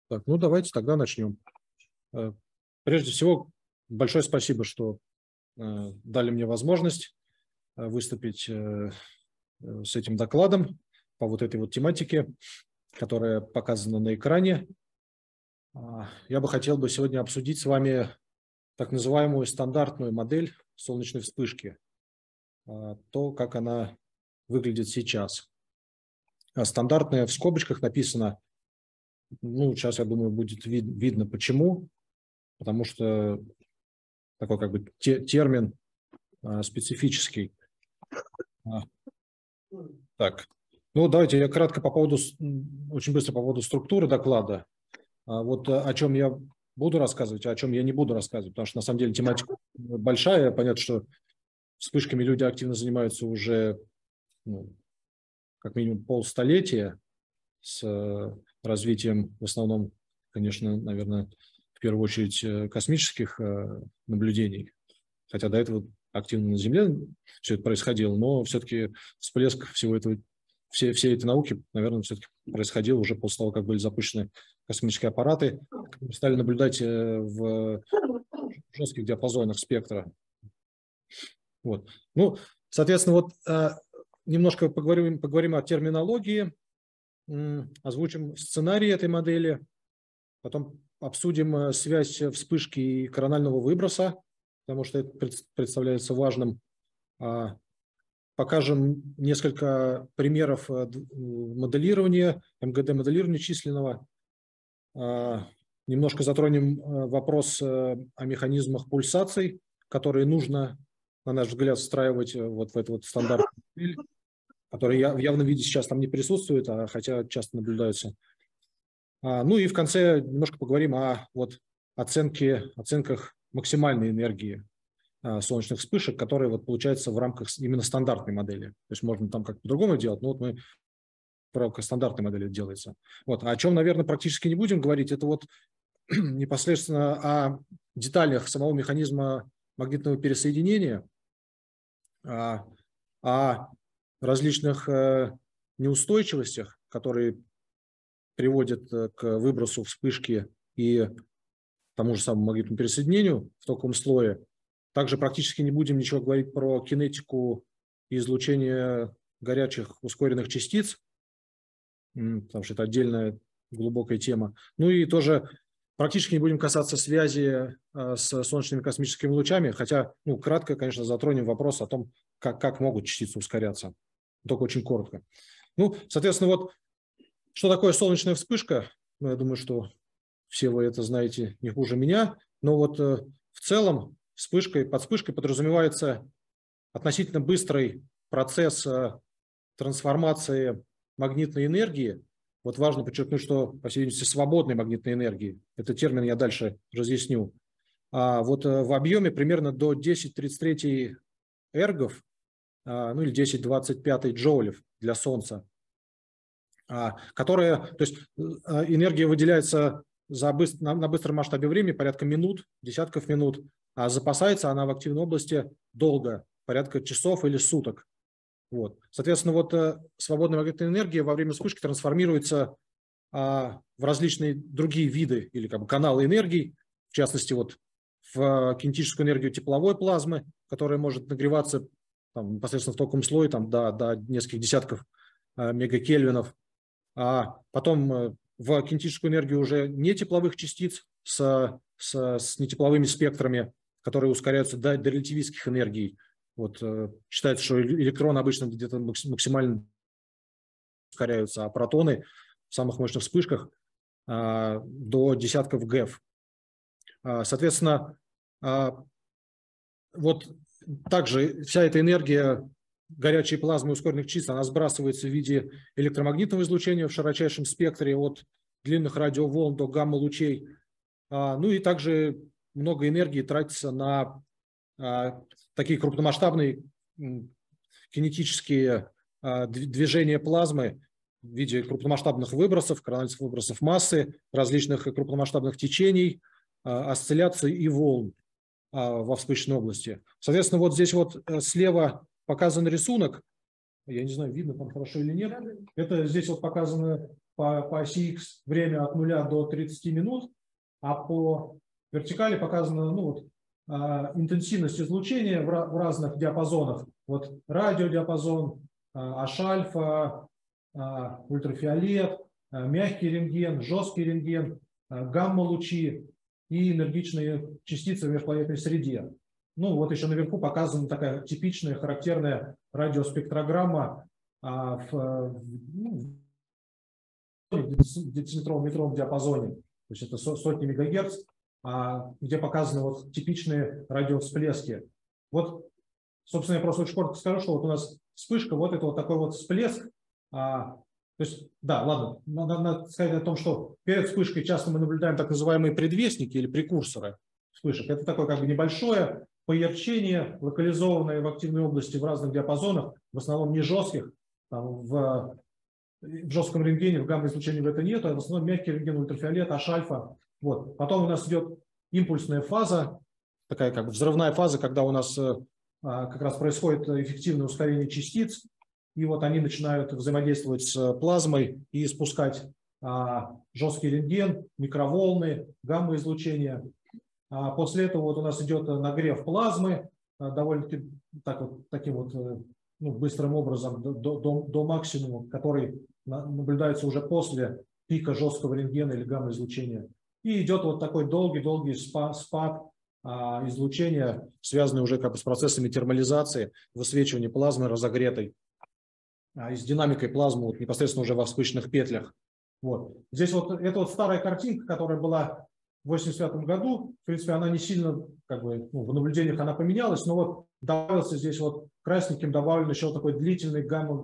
Так, ну давайте тогда начнем. Прежде всего, большое спасибо, что дали мне возможность выступить с этим докладом по вот этой вот тематике, которая показана на экране. Я бы хотел сегодня обсудить с вами так называемую стандартную модель солнечной вспышки, то, как она выглядит сейчас. Стандартная в скобочках написано, ну, сейчас, я думаю, будет видно почему, потому что такой как бы термин специфический. Так, ну давайте я кратко очень быстро по поводу структуры доклада. Вот о чем я буду рассказывать, а о чем я не буду рассказывать, потому что на самом деле тематика большая. Понятно, что вспышками люди активно занимаются уже как минимум полстолетия с развитием в основном, конечно, наверное, в первую очередь космических наблюдений, хотя до этого активно на Земле все это происходило, но все-таки всплеск всей этой науки, наверное, все-таки происходил уже после того, как были запущены космические аппараты, стали наблюдать в жестких диапазонах спектра. Вот. Ну, соответственно, вот немножко поговорим о терминологии, озвучим сценарий этой модели, потом обсудим связь вспышки и коронального выброса, потому что это представляется важным. Покажем несколько примеров моделирования, МГД-моделирования численного. Немножко затронем вопрос о механизмах пульсаций, которые нужно, на наш взгляд, встраивать вот в эту вот стандартную модель, которая в явном виде сейчас там не присутствует, хотя часто наблюдаются. Ну и в конце немножко поговорим о оценках максимальной энергии солнечных вспышек, которые вот получаются в рамках именно стандартной модели. То есть можно там как-то по-другому делать, но вот мы в рамках стандартной модели делается. Вот. О чем, наверное, практически не будем говорить, это вот непосредственно о деталях самого механизма магнитного пересоединения, о различных неустойчивостях, которые приводят к выбросу вспышки и тому же самому магнитному пересоединению в токовом слое. Также практически не будем ничего говорить про кинетику и излучение горячих ускоренных частиц, потому что это отдельная глубокая тема. Ну и тоже практически не будем касаться связи с солнечными космическими лучами, хотя, кратко, конечно, затронем вопрос о том, как могут частицы ускоряться, только очень коротко. Ну, соответственно, вот что такое солнечная вспышка? Ну, я думаю, что все вы это знаете не хуже меня, но вот в целом под вспышкой подразумевается относительно быстрый процесс трансформации магнитной энергии. Вот важно подчеркнуть, что, по всей видимости, свободной магнитной энергии. Этот термин я дальше разъясню. Вот в объеме примерно до 10,33 эргов, ну или 10,25 джоулев для Солнца, то есть энергия выделяется на быстром масштабе времени, порядка минут, десятков минут, а запасается она в активной области долго, порядка часов или суток. Вот. Соответственно, вот свободная магнитная энергия во время вспышки трансформируется в различные другие виды или как бы каналы энергии, в частности, вот в кинетическую энергию тепловой плазмы, которая может нагреваться непосредственно в токовом слое до нескольких десятков мегакельвинов, а потом в кинетическую энергию уже не тепловых частиц с нетепловыми спектрами, которые ускоряются до релятивистских энергий. Вот, считается, что электроны обычно где-то максимально ускоряются, а протоны в самых мощных вспышках до десятков ГЭФ. Соответственно, вот также вся эта энергия горячей плазмы ускоренных частиц, она сбрасывается в виде электромагнитного излучения в широчайшем спектре от длинных радиоволн до гамма-лучей. Ну и также много энергии тратится на такие крупномасштабные кинетические движения плазмы в виде крупномасштабных выбросов, корональных выбросов массы, различных крупномасштабных течений, осцилляций и волн во вспышечной области. Соответственно, вот здесь вот слева показан рисунок. Я не знаю, видно там хорошо или нет. Это здесь вот показаны по оси X время от 0 до 30 минут, а по вертикали показана интенсивность излучения в разных диапазонах. Вот радиодиапазон, H-альфа, ультрафиолет, мягкий рентген, жесткий рентген, гамма-лучи и энергичные частицы в межпланетной среде. Ну, вот еще наверху показана такая типичная, характерная радиоспектрограмма в дециметровом диапазоне. То есть это сотни мегагерц, где показаны вот типичные радиовсплески. Вот, собственно, я просто очень коротко скажу, что вот у нас вспышка, вот это вот такой вот всплеск. То есть, да, ладно, надо сказать о том, что перед вспышкой часто мы наблюдаем так называемые предвестники или прекурсоры вспышек. Это такое как бы небольшое поярчение, локализованное в активной области в разных диапазонах, в основном не жестких, в жестком рентгене, в гамма-излучении в это нет, а в основном мягкий рентген, ультрафиолет, H-альфа. Вот. Потом у нас идет импульсная фаза, такая как бы взрывная фаза, когда у нас как раз происходит эффективное ускорение частиц, и вот они начинают взаимодействовать с плазмой и спускать жесткий рентген, микроволны, гамма-излучение. После этого вот у нас идет нагрев плазмы довольно-таки таким вот быстрым образом до максимума, который наблюдается уже после пика жесткого рентгена или гамма-излучения. И идет вот такой долгий-долгий спад излучения, связанный уже как бы с процессами термализации, высвечивания плазмы разогретой и с динамикой плазмы вот непосредственно уже во вспышечных петлях. Вот. Здесь вот это вот старая картинка, которая была в 1985 году. В принципе, она не сильно, как бы, в наблюдениях она поменялась, но вот добавился здесь вот красненьким добавлен еще такой длительный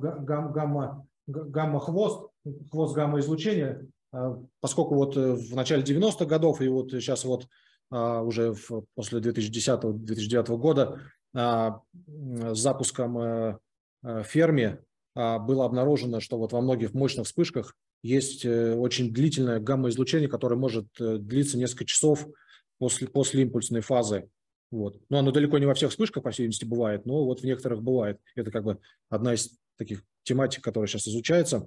гамма-хвост, хвост гамма-излучения, поскольку вот в начале 90-х годов и вот сейчас вот уже после 2010-2009 года с запуском Ферми было обнаружено, что вот во многих мощных вспышках есть очень длительное гамма-излучение, которое может длиться несколько часов после импульсной фазы. Вот. Но оно далеко не во всех вспышках, по всей видимости, бывает, но вот в некоторых бывает. Это как бы одна из таких тематик, которая сейчас изучается.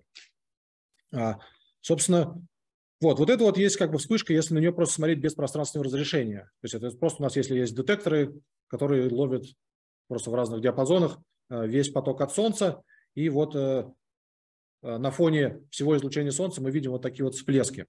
Собственно, вот это вот есть как бы вспышка, если на нее просто смотреть без пространственного разрешения. То есть это просто у нас, если есть детекторы, которые ловят просто в разных диапазонах весь поток от Солнца, и вот на фоне всего излучения Солнца мы видим вот такие вот всплески.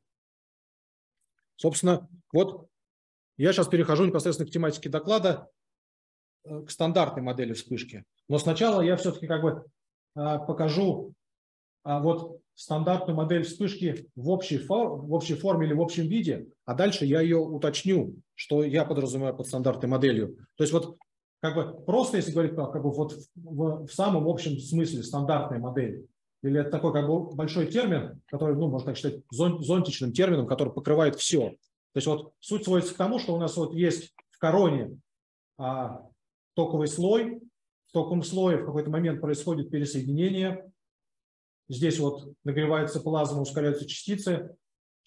Собственно, вот я сейчас перехожу непосредственно к тематике доклада, к стандартной модели вспышки. Но сначала я все-таки как бы покажу вот стандартную модель вспышки в общей форме или в общем виде, а дальше я ее уточню, что я подразумеваю под стандартной моделью. То есть вот как бы просто, если говорить как бы вот в самом общем смысле стандартной модели, или это такой как бы большой термин, который, можно так считать, зонтичным термином, который покрывает все. То есть вот суть сводится к тому, что у нас вот есть в короне токовый слой, в токовом слое в какой-то момент происходит пересоединение. Здесь вот нагревается плазма, ускоряются частицы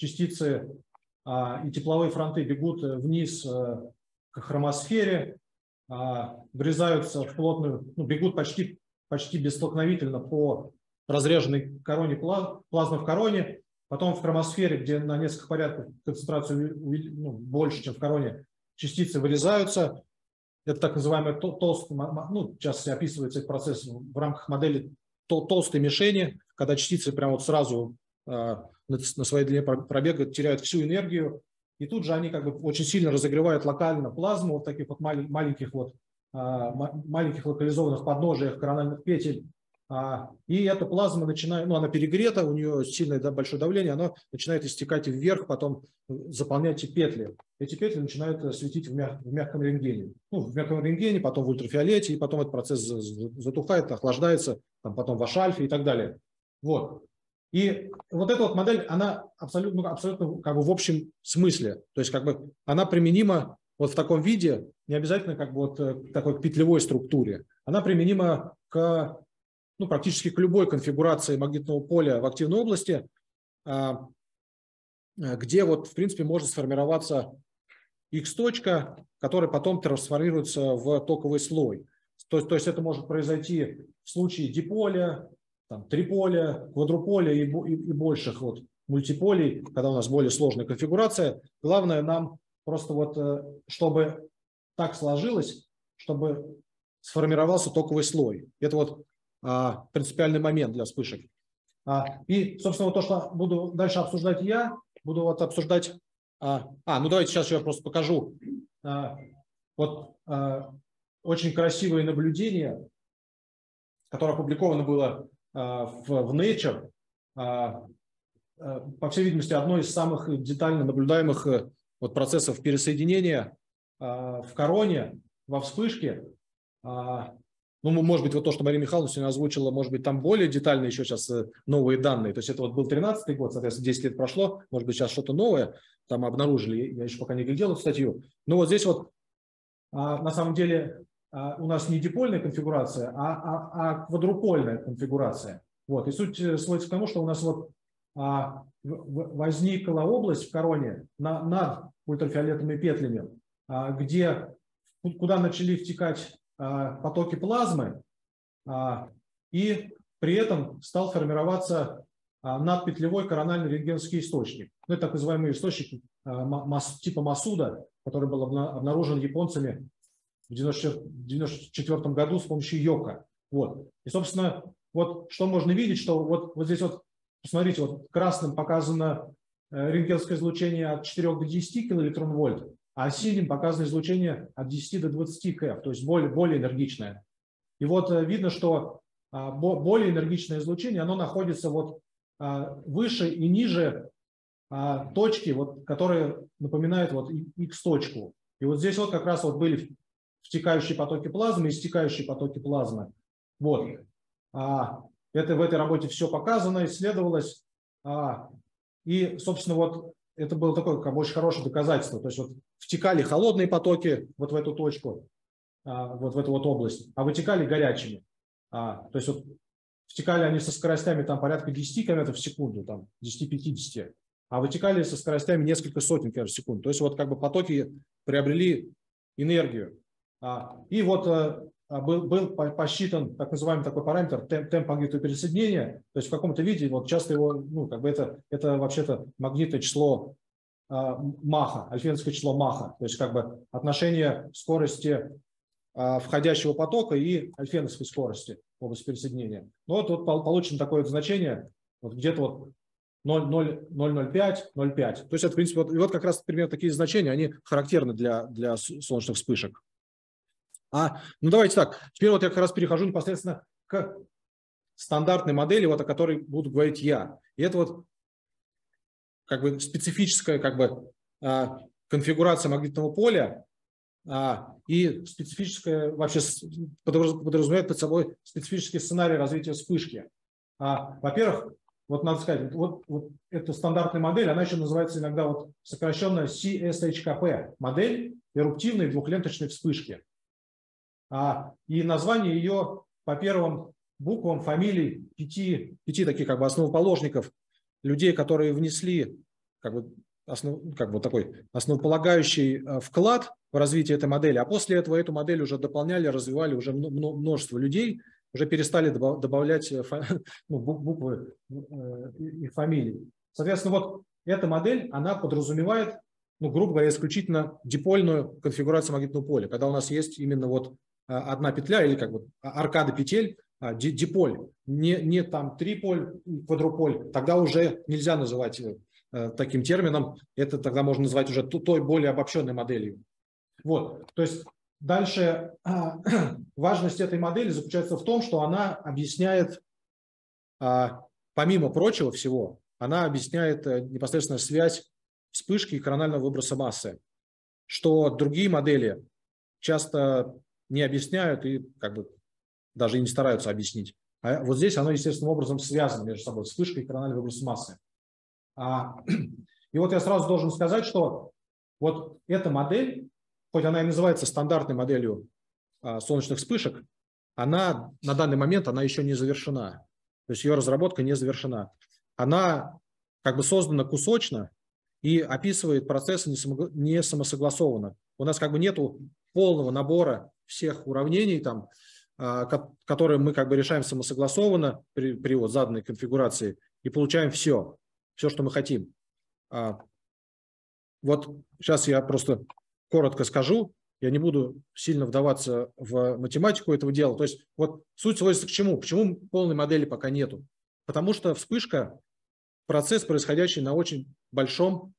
и тепловые фронты бегут вниз к хромосфере, врезаются в плотную, бегут почти бесстолкновительно по разреженной короне плазмы в короне, потом в хромосфере, где на несколько порядков концентрацию больше, чем в короне, частицы вырезаются. Это так называемый толстый, сейчас описывается этот процесс в рамках модели толстой мишени, когда частицы прямо вот сразу на своей длине пробега теряют всю энергию, и тут же они как бы очень сильно разогревают локально плазму вот таких вот маленьких локализованных подножиях корональных петель. И эта плазма начинает, она перегрета, у нее сильное большое давление, она начинает истекать вверх, потом заполнять эти петли. Эти петли начинают светить в мягком рентгене. В мягком рентгене, потом в ультрафиолете, и потом этот процесс затухает, охлаждается, потом в H-альфе и так далее. Вот. И вот эта вот модель, она абсолютно как бы в общем смысле. То есть как бы она применима вот в таком виде, не обязательно как бы вот к такой петлевой структуре. Она применима к практически к любой конфигурации магнитного поля в активной области, где вот, в принципе, может сформироваться X-точка, которая потом трансформируется в токовый слой. То есть это может произойти в случае диполя, там, триполя, квадруполя и больших вот мультиполей, когда у нас более сложная конфигурация. Главное нам просто вот, чтобы так сложилось, чтобы сформировался токовый слой. Это вот принципиальный момент для вспышек. И, собственно, вот то, что буду дальше обсуждать я, буду вот обсуждать... ну давайте сейчас я просто покажу. Вот очень красивое наблюдение, которое опубликовано было в Nature, по всей видимости, одно из самых детально наблюдаемых вот процессов пересоединения в короне, во вспышке. Ну, может быть, вот то, что Мария Михайловна сегодня озвучила, может быть, там более детально еще сейчас новые данные. То есть это вот был 2013 год, соответственно, 10 лет прошло, может быть, сейчас что-то новое там обнаружили, я еще пока не глядел эту статью. Но вот здесь вот на самом деле у нас не дипольная конфигурация, а квадрупольная конфигурация. Вот. И суть сводится к тому, что у нас вот возникла область в короне над ультрафиолетовыми петлями, куда начали втекать потоки плазмы, и при этом стал формироваться надпетлевой корональный рентгеновский источник. Ну, это так называемый источник типа Масуда, который был обнаружен японцами в 1994 году с помощью йока. Вот. И, собственно, вот что можно видеть, что вот здесь вот, посмотрите, вот красным показано рентгеновское излучение от 4 до 10 килоэлектрон-вольт, а синим показано излучение от 10 до 20 КФ, то есть более энергичное. И вот видно, что более энергичное излучение, оно находится вот выше и ниже точки, вот, которые напоминают вот X-точку. И вот здесь вот как раз вот были втекающие потоки плазмы и истекающие потоки плазмы. Вот. Это в этой работе все показано, исследовалось. И, собственно, вот это было такое как бы очень хорошее доказательство. То есть вот втекали холодные потоки вот в эту точку, вот в эту вот область, а вытекали горячими. То есть вот втекали они со скоростями там порядка 10 км в секунду, там 10-50, а вытекали со скоростями несколько сотен км в секунду. То есть вот как бы потоки приобрели энергию. И вот был посчитан так называемый такой параметр темп магнитного пересоединения, то есть в каком-то виде, вот часто его, ну, как бы это вообще-то магнитное число Маха, альфенское число Маха, то есть как бы отношение скорости входящего потока и альфеновской скорости в области пересоединения. Ну вот тут получено такое вот значение, вот где-то вот 0,005, 0,5. То есть это, в принципе, вот как раз, например, такие значения, они характерны для солнечных вспышек. Ну давайте так, теперь вот я как раз перехожу непосредственно к стандартной модели, вот о которой буду говорить я. И это вот как бы специфическая как бы конфигурация магнитного поля и специфическая вообще подразумевает под собой специфический сценарий развития вспышки. Во-первых, вот надо сказать, вот эта стандартная модель, она еще называется иногда вот сокращенно CSHKP, модель эруптивной двухленточной вспышки. И название ее по первым буквам фамилий пяти таких как бы основоположников, людей, которые внесли как бы такой основополагающий вклад в развитие этой модели, а после этого эту модель уже дополняли, развивали уже множество людей, уже перестали добавлять буквы и фамилии. Соответственно, вот эта модель, она подразумевает, грубо говоря, исключительно дипольную конфигурацию магнитного поля, когда у нас есть именно вот одна петля или как бы аркада петель, диполь, не там триполь, квадруполь, тогда уже нельзя называть таким термином, это тогда можно назвать уже той более обобщенной моделью. Вот, то есть дальше важность этой модели заключается в том, что она объясняет, помимо прочего всего, она объясняет непосредственно связь вспышки и коронального выброса массы, что другие модели часто не объясняют и как бы даже и не стараются объяснить. А вот здесь оно естественным образом связано между собой, вспышкой и корональный выброс массы. И вот я сразу должен сказать, что вот эта модель, хоть она и называется стандартной моделью солнечных вспышек, она на данный момент она еще не завершена. То есть ее разработка не завершена. Она как бы создана кусочно и описывает процессы не самосогласованно. У нас как бы нету полного набора всех уравнений там которые мы как бы решаем самосогласованно при вот заданной конфигурации и получаем все, что мы хотим. Вот сейчас я просто коротко скажу, я не буду сильно вдаваться в математику этого дела. То есть вот суть сводится к чему? Почему полной модели пока нету? Потому что вспышка – процесс, происходящий на очень большом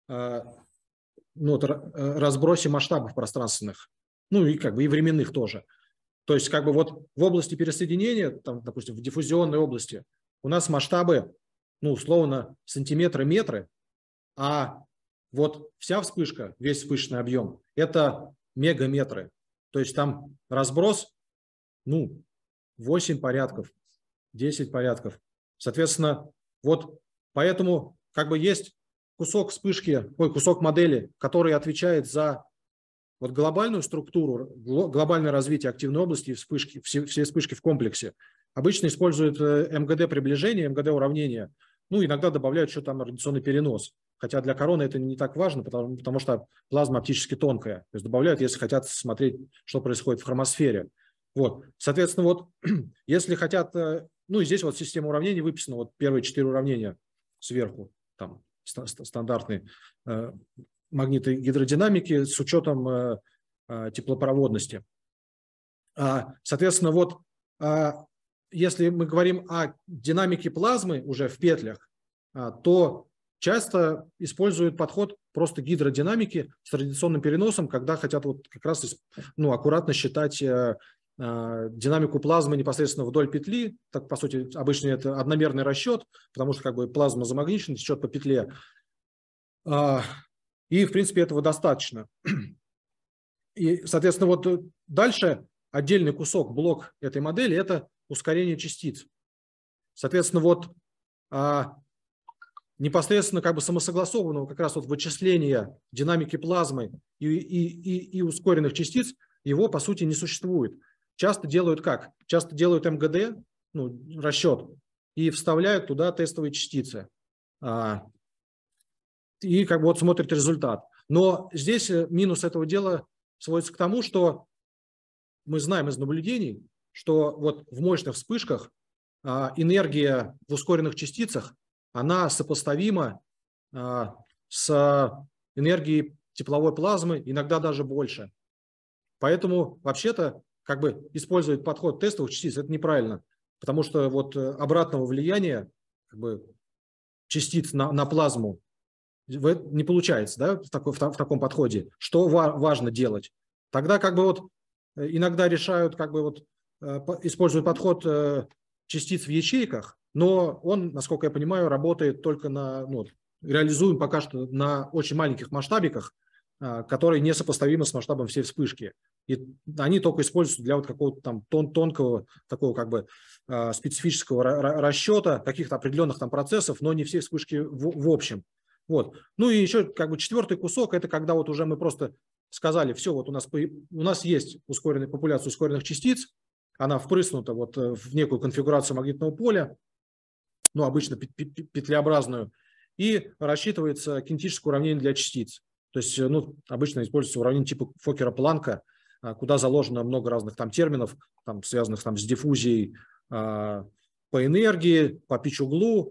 разбросе масштабов пространственных, ну и как бы и временных тоже. То есть как бы вот в области пересоединения, там, допустим, в диффузионной области у нас масштабы, ну, условно, сантиметры, метры, а вот вся вспышка, весь вспышечный объем – это мегаметры. То есть там разброс, ну, 8 порядков, 10 порядков. Соответственно, вот поэтому как бы есть кусок вспышки, кусок модели, который отвечает за вот глобальную структуру, глобальное развитие активной области и вспышки, все вспышки в комплексе. Обычно используют МГД приближение, МГД уравнение. Ну, иногда добавляют еще там радиационный перенос. Хотя для короны это не так важно, потому что плазма оптически тонкая. То есть добавляют, если хотят смотреть, что происходит в хромосфере. Вот. Соответственно, вот если хотят, ну и здесь вот система уравнений выписана, вот первые 4 уравнения сверху, там стандартные магниты гидродинамики с учетом теплопроводности. Соответственно, вот если мы говорим о динамике плазмы уже в петлях, то часто используют подход просто гидродинамики с радиационным переносом, когда хотят вот как раз аккуратно считать динамику плазмы непосредственно вдоль петли. Так, по сути, обычно это одномерный расчет, потому что как бы плазма замагничена, течет по петле. И, в принципе, этого достаточно. И, соответственно, вот дальше отдельный кусок, блок этой модели – это ускорение частиц. Соответственно, вот непосредственно как бы самосогласованного как раз вот вычисления динамики плазмы и ускоренных частиц его, по сути, не существует. Часто делают как? Часто делают МГД, ну, расчет, и вставляют туда тестовые частицы. И как бы вот смотрят результат. Но здесь минус этого дела сводится к тому, что мы знаем из наблюдений, что вот в мощных вспышках энергия в ускоренных частицах, она сопоставима с энергией тепловой плазмы, иногда даже больше. Поэтому вообще-то как бы использовать подход тестовых частиц – это неправильно, потому что вот обратного влияния как бы частиц на плазму не получается, да, в таком подходе. Что важно делать? Тогда как бы вот иногда решают, как бы вот используют подход частиц в ячейках, но он, насколько я понимаю, работает только реализуем пока что на очень маленьких масштабиках, которые несопоставимы с масштабом всей вспышки. И они только используются для вот какого-то там тонкого, такого как бы специфического расчета каких-то определенных там процессов, но не все вспышки в общем. Вот. Ну и еще как бы четвертый кусок – это когда вот уже мы просто сказали, все, вот у нас есть популяция ускоренных частиц, она впрыснута вот в некую конфигурацию магнитного поля, ну обычно петлеобразную, и рассчитывается кинетическое уравнение для частиц. То есть обычно используется уравнение типа Фокера-Планка, куда заложено много разных там терминов, там, связанных там, с диффузией по энергии, по пич-углу.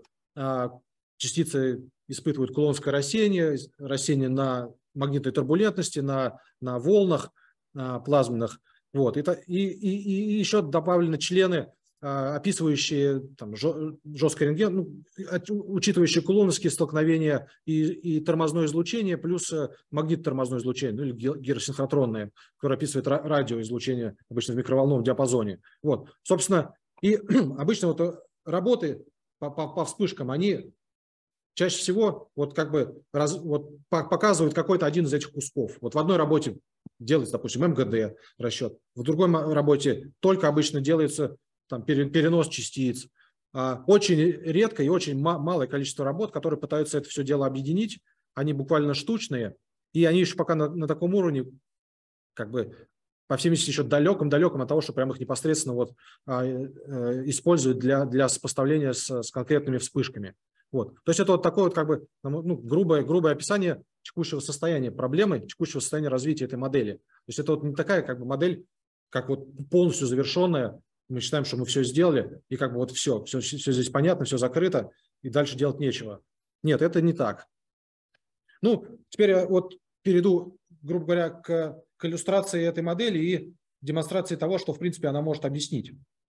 Частицы испытывают кулонское рассеяние на магнитной турбулентности, на волнах плазменных. Вот. И еще добавлены члены, описывающие там, жесткий рентген, учитывающие кулоновские столкновения и тормозное излучение, плюс магнитно-тормозное излучение, ну или гиросинхротронное, которое описывает радиоизлучение обычно в микроволновом диапазоне. Вот. Собственно, и обычно вот работы по вспышкам, они чаще всего вот как бы показывают какой-то один из этих кусков. Вот в одной работе делается, допустим, МГД расчет, в другой работе только обычно делается там, перенос частиц. Очень редко и очень малое количество работ, которые пытаются это все дело объединить. Они буквально штучные, и они еще пока на таком уровне, как бы, по всем видимости, еще далеком от того, что прям их непосредственно вот, используют для сопоставления с конкретными вспышками. Вот. То есть это вот такое вот как бы грубое описание текущего состояния проблемы, текущего состояния развития этой модели. То есть это вот не такая как бы модель как вот полностью завершенное. Мы считаем, что мы все сделали, и как бы вот все здесь понятно, все закрыто, и дальше делать нечего. Нет, это не так. Ну, теперь я вот перейду, грубо говоря, к иллюстрации этой модели и демонстрации того, что, в принципе, она может объяснить.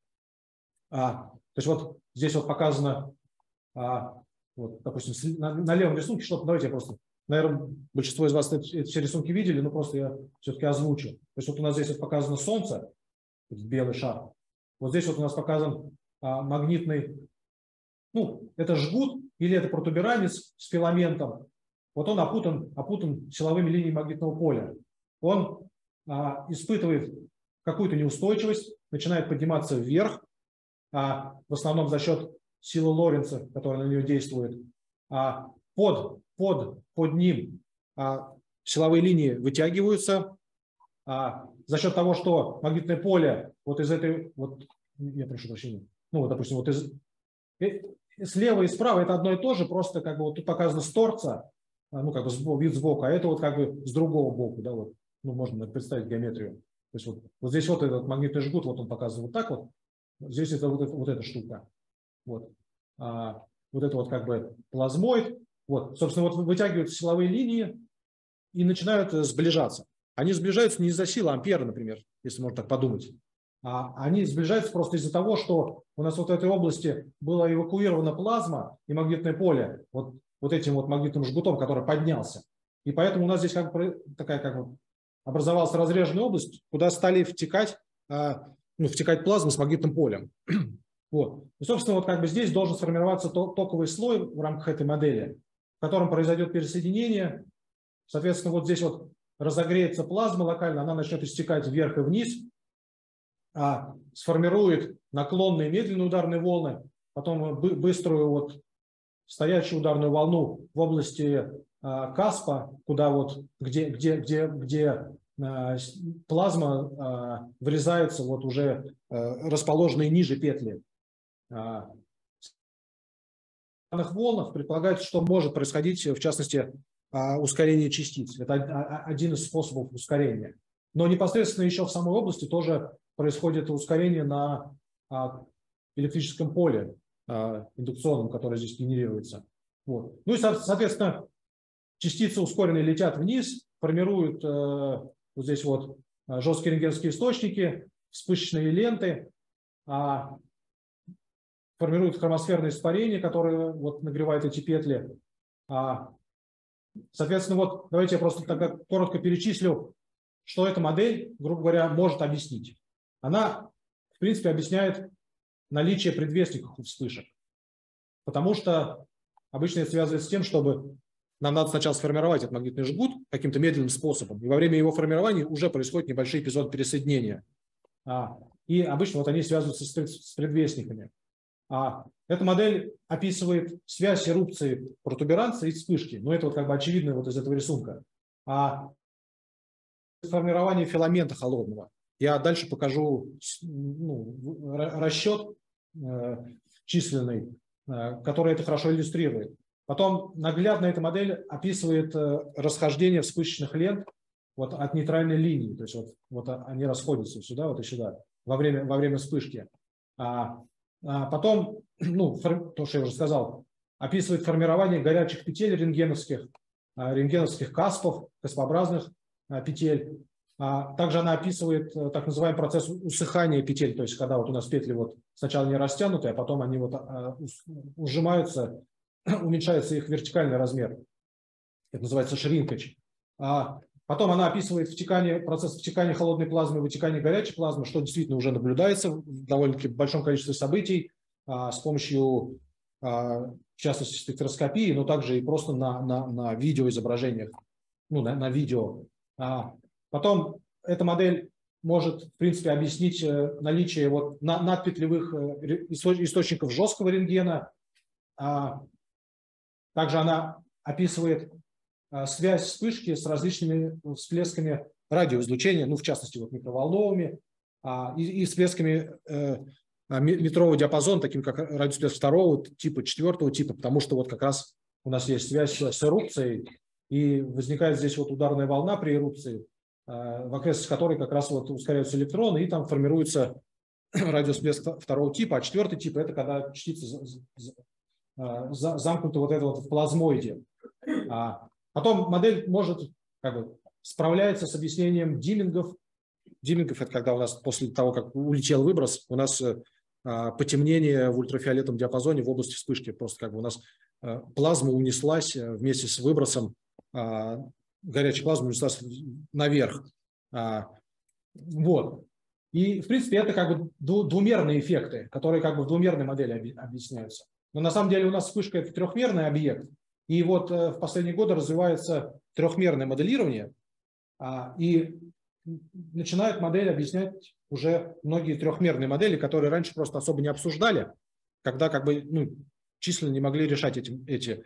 То есть вот здесь вот показано, вот, допустим, на левом рисунке что-то, давайте я просто, наверное, большинство из вас эти все рисунки видели, но просто я все-таки озвучу. То есть вот у нас здесь вот показано Солнце, белый шар. Вот здесь вот у нас показан магнитный, ну, это жгут или это протуберанец с филаментом. Вот он опутан силовыми линиями магнитного поля. Он испытывает какую-то неустойчивость, начинает подниматься вверх, в основном за счет силы Лоренца, которая на нее действует. Под ним силовые линии вытягиваются. За счет того, что магнитное поле вот из этой, вот, я прошу прощения, ну вот, допустим, вот слева и справа это одно и то же, просто как бы вот тут показано с торца, ну как бы вид сбоку, а это вот как бы с другого боку, да, вот, ну можно представить геометрию. То есть вот здесь вот этот магнитный жгут, вот он показан вот так вот, здесь это вот эта штука, вот, вот это вот как бы плазмоид, вот, собственно, вот вытягиваются силовые линии и начинают сближаться. Они сближаются не из-за силы ампера, например, если можно так подумать. Они сближаются просто из-за того, что у нас вот в этой области была эвакуирована плазма и магнитное поле вот этим вот магнитным жгутом, который поднялся. И поэтому у нас здесь как бы такая как бы образовалась разреженная область, куда стали втекать плазмы с магнитным полем. Вот. И, собственно, вот как бы здесь должен сформироваться токовый слой в рамках этой модели, в котором произойдет пересоединение. Соответственно, вот здесь вот разогреется плазма локально, она начнет истекать вверх и вниз, сформирует наклонные медленные ударные волны, потом быструю вот стоячую ударную волну в области Каспа, куда вот, где плазма врезается вот уже расположенные ниже петли. В данных волнах предполагается, что может происходить, в частности, ускорение частиц. Это один из способов ускорения. Но непосредственно еще в самой области тоже происходит ускорение на электрическом поле индукционном, которое здесь генерируется. Вот. Ну и, соответственно, частицы ускоренные летят вниз, формируют вот здесь вот жесткие рентгеновские источники, вспышечные ленты, формируют хромосферное испарение, которое вот нагревает эти петли. Соответственно, вот давайте я просто тогда коротко перечислю, что эта модель, грубо говоря, может объяснить. Она, в принципе, объясняет наличие предвестников у вспышек. Потому что обычно это связывается с тем, чтобы нам надо сначала сформировать этот магнитный жгут каким-то медленным способом. И во время его формирования уже происходит небольшой эпизод пересоединения. И обычно вот они связываются с предвестниками. Эта модель описывает связь эрупции протуберанца и вспышки. Но это вот как бы очевидно вот из этого рисунка. Формирование филамента холодного. Я дальше покажу расчет численный, который это хорошо иллюстрирует. Потом наглядно эта модель описывает расхождение вспышечных лент вот от нейтральной линии. То есть вот они расходятся сюда вот и сюда во время вспышки. Потом, то, что я уже сказал, описывает формирование горячих петель рентгеновских каспов, каспообразных петель. Также она описывает так называемый процесс усыхания петель, то есть когда вот у нас петли вот сначала не растянуты, а потом они вот ужимаются, уменьшается их вертикальный размер. Это называется шринкач. Потом она описывает процесс втекания холодной плазмы и вытекания горячей плазмы, что действительно уже наблюдается в довольно-таки большом количестве событий с помощью, в частности, спектроскопии, но также и просто на видеоизображениях, на видео. Потом эта модель может, в принципе, объяснить наличие вот надпетлевых источников жесткого рентгена. Также она описывает связь вспышки с различными всплесками радиоизлучения, в частности, вот микроволновыми, и всплесками метрового диапазона, таким как радиовсплеск второго типа, четвертого типа, потому что вот как раз у нас есть связь с эрупцией, и возникает здесь вот ударная волна при эрупции, в окрестностях которой как раз вот ускоряются электроны, и там формируется радиовсплеск второго типа, а четвертый тип – это когда частица замкнута вот это вот в плазмоиде. Потом модель может, как бы, справляется с объяснением димингов. Димингов – это когда у нас после того, как улетел выброс, у нас потемнение в ультрафиолетовом диапазоне в области вспышки. Просто как бы у нас плазма унеслась вместе с выбросом, горячая плазма унеслась наверх. Вот. И, в принципе, это как бы двумерные эффекты, которые как бы в двумерной модели объясняются. Но на самом деле у нас вспышка – это трехмерный объект. И вот в последние годы развивается трехмерное моделирование, и начинают модель объяснять уже многие трехмерные модели, которые раньше просто особо не обсуждали, когда как бы численно не могли решать эти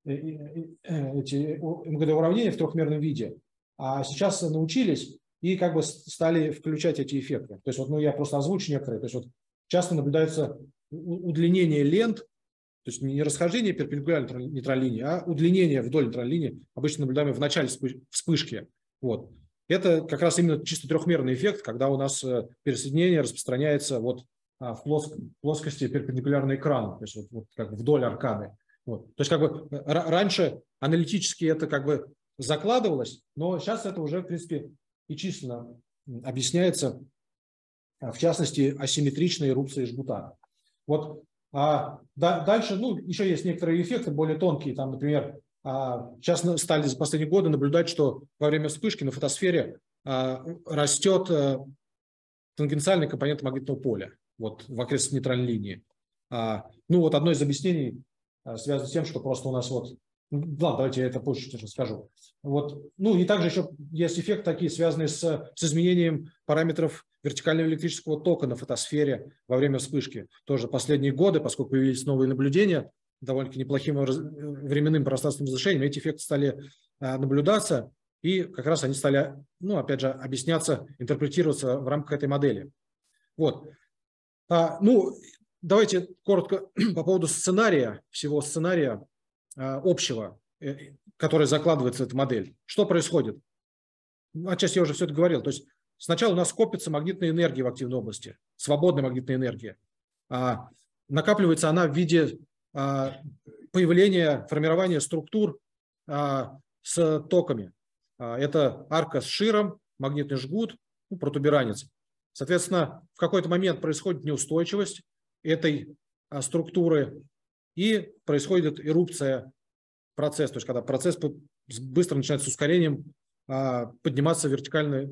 МГД-уравнения в трехмерном виде. А сейчас научились и как бы стали включать эти эффекты. То есть вот, я просто озвучу некоторые. То есть вот часто наблюдается удлинение лент, то есть не расхождение перпендикулярно нейтральной линии, а удлинение вдоль нейтральной линии, обычно наблюдаемое в начале вспышки. Вот. Это как раз именно чисто трехмерный эффект, когда у нас пересоединение распространяется вот в плоскости перпендикулярно экрану, то есть вот как вдоль аркады. Вот. То есть как бы раньше аналитически это как бы закладывалось, но сейчас это уже, в принципе, и численно объясняется, в частности, асимметричной эрупцией жгута. Вот. Дальше, еще есть некоторые эффекты более тонкие, там, например, сейчас стали за последние годы наблюдать, что во время вспышки на фотосфере растет тангенциальный компонент магнитного поля вот, в окрестности нейтральной линии. Вот одно из объяснений связано с тем, что просто у нас вот… Ладно, давайте я это позже расскажу. Вот. И также еще есть эффекты такие, связанные с изменением параметров вертикального электрического тока на фотосфере во время вспышки. Тоже последние годы, поскольку появились новые наблюдения, довольно-таки неплохим временным пространственным разрешением, эти эффекты стали наблюдаться, и как раз они стали, опять же, объясняться, интерпретироваться в рамках этой модели. Вот. Давайте коротко по поводу сценария, всего сценария общего, который закладывается в эту модель. Что происходит? Отчасти я уже все это говорил. То есть сначала у нас копится магнитная энергия в активной области, свободная магнитная энергия. Накапливается она в виде появления, формирования структур с токами. Это арка с широм, магнитный жгут, протуберанец. Соответственно, в какой-то момент происходит неустойчивость этой структуры, и происходит эрупция процесса, то есть когда процесс быстро начинает с ускорением подниматься вертикально,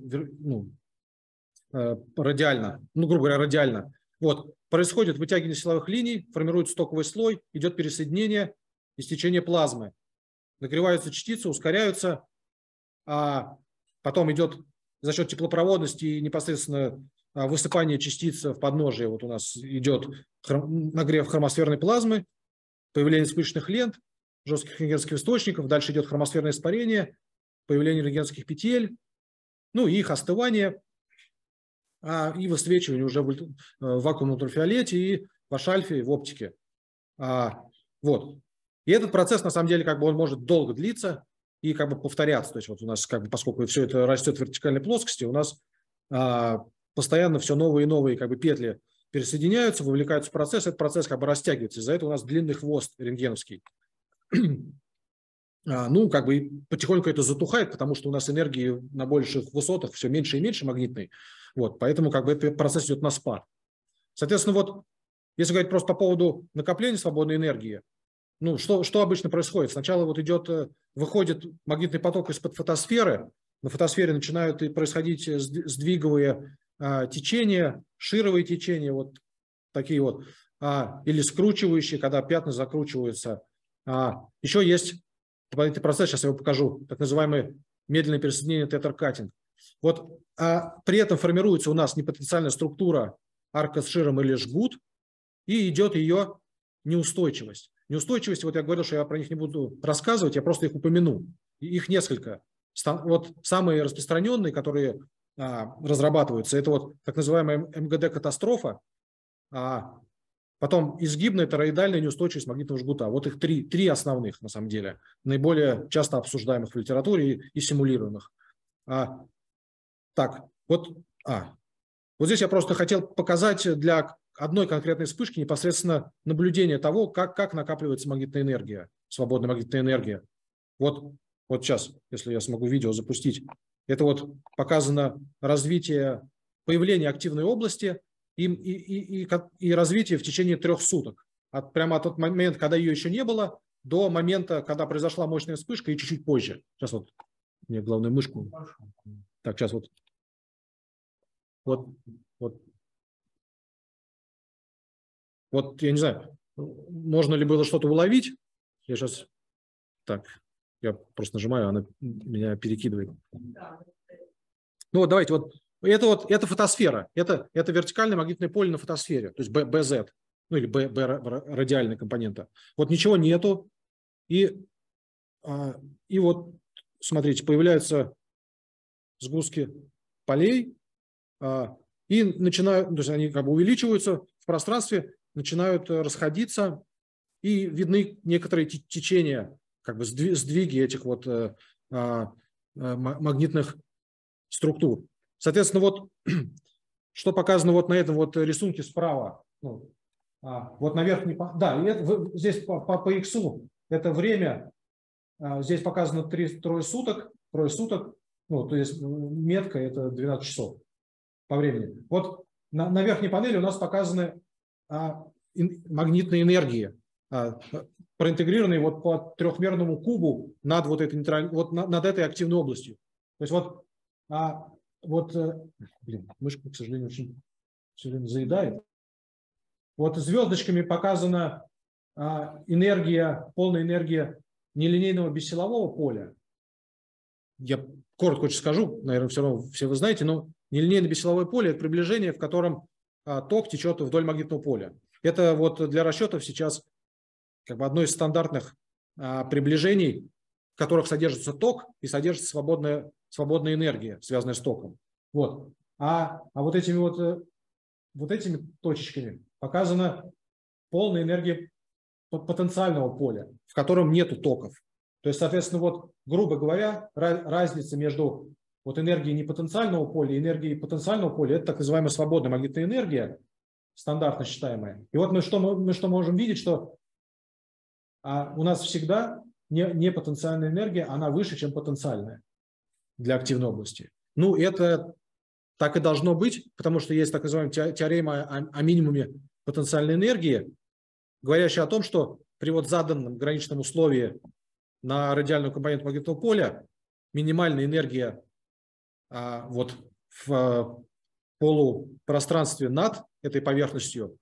радиально, грубо говоря, радиально. Вот. Происходит вытягивание силовых линий, формируется токовый слой, идет пересоединение и стечение плазмы. Нагреваются частицы, ускоряются, а потом идет за счет теплопроводности и непосредственно высыпание частиц в подножие. Вот у нас идет нагрев хромосферной плазмы, появление вспышечных лент, жестких рентгеновских источников, дальше идет хромосферное испарение, появление рентгеновских петель, и их остывание, и высвечивание уже в вакуумном ультрафиолете, и в ашальфе, и в оптике. Вот. И этот процесс, на самом деле, он может долго длиться и повторяться. То есть вот у нас, поскольку все это растет в вертикальной плоскости, у нас постоянно все новые и новые петли пересоединяются, вовлекаются в процесс, этот процесс растягивается. Из-за этого у нас длинный хвост рентгеновский. Потихоньку это затухает, потому что у нас энергии на больших высотах все меньше и меньше магнитной. Вот, поэтому этот процесс идет на спад. Соответственно, вот, если говорить просто по поводу накопления свободной энергии, что обычно происходит? Сначала выходит магнитный поток из-под фотосферы, на фотосфере начинают происходить сдвиговые течения, шировые течения, вот такие вот, или скручивающие, когда пятна закручиваются. Еще есть дополнительный процесс, сейчас я его покажу, так называемый медленное пересоединение тетракатинг. Вот, при этом формируется у нас непотенциальная структура арка с широм или жгут, и идет ее неустойчивость. Неустойчивость, вот я говорил, что я про них не буду рассказывать, я просто их упомяну. Их несколько. Вот самые распространенные, которые разрабатываются, это вот так называемая МГД-катастрофа, потом изгибная тороидальная неустойчивость магнитного жгута. Вот их три основных, на самом деле, наиболее часто обсуждаемых в литературе и симулируемых. Так, вот здесь я просто хотел показать для одной конкретной вспышки непосредственно наблюдение того, как накапливается магнитная энергия, свободная магнитная энергия. Вот сейчас, если я смогу видео запустить, это вот показано развитие, появление активной области и развитие в течение 3 суток. Прямо от тот момент, когда ее еще не было, до момента, когда произошла мощная вспышка и чуть-чуть позже. Сейчас вот мне главное мышку. Так, сейчас Вот я не знаю, можно ли было что-то уловить. Я сейчас... Так, я просто нажимаю, она меня перекидывает. Ну вот давайте, это фотосфера. Это вертикальное магнитное поле на фотосфере, то есть BZ, ну или B радиальная компонента. Вот ничего нету. И вот, смотрите, появляются сгустки полей, и начинают, то есть они как бы увеличиваются в пространстве, начинают расходиться, и видны некоторые течения, как бы сдвиги этих вот магнитных структур. Соответственно, вот что показано вот на этом вот рисунке справа. Вот на верхней, здесь по X это время, здесь показано трое суток, ну, то есть метка это 12 часов по времени. Вот на верхней панели у нас показаны магнитные энергии, проинтегрированные вот по трехмерному кубу над вот этой над этой активной областью. То есть мышка, к сожалению, очень все время заедает. Вот звездочками показана полная энергия нелинейного бессилового поля. Я коротко очень скажу, наверное, все равно все вы знаете, но нелинейное бессиловое поле – это приближение, в котором ток течет вдоль магнитного поля. Это вот для расчетов сейчас как бы одно из стандартных приближений, в которых содержится ток и содержится свободная энергия, связанная с током. Вот. Вот этими точечками показана полная энергия потенциального поля, в котором нету токов. То есть, соответственно, вот, грубо говоря, разница между вот энергией непотенциального поля и энергией потенциального поля – это так называемая свободная магнитная энергия, стандартно считаемая. И вот мы что можем видеть, что у нас всегда непотенциальная энергия, она выше, чем потенциальная для активной области. Ну, это так и должно быть, потому что есть так называемая теорема о минимуме потенциальной энергии, говорящая о том, что при вот заданном граничном условии на радиальную компоненту магнитного поля минимальная энергия вот в полупространстве над этой поверхностью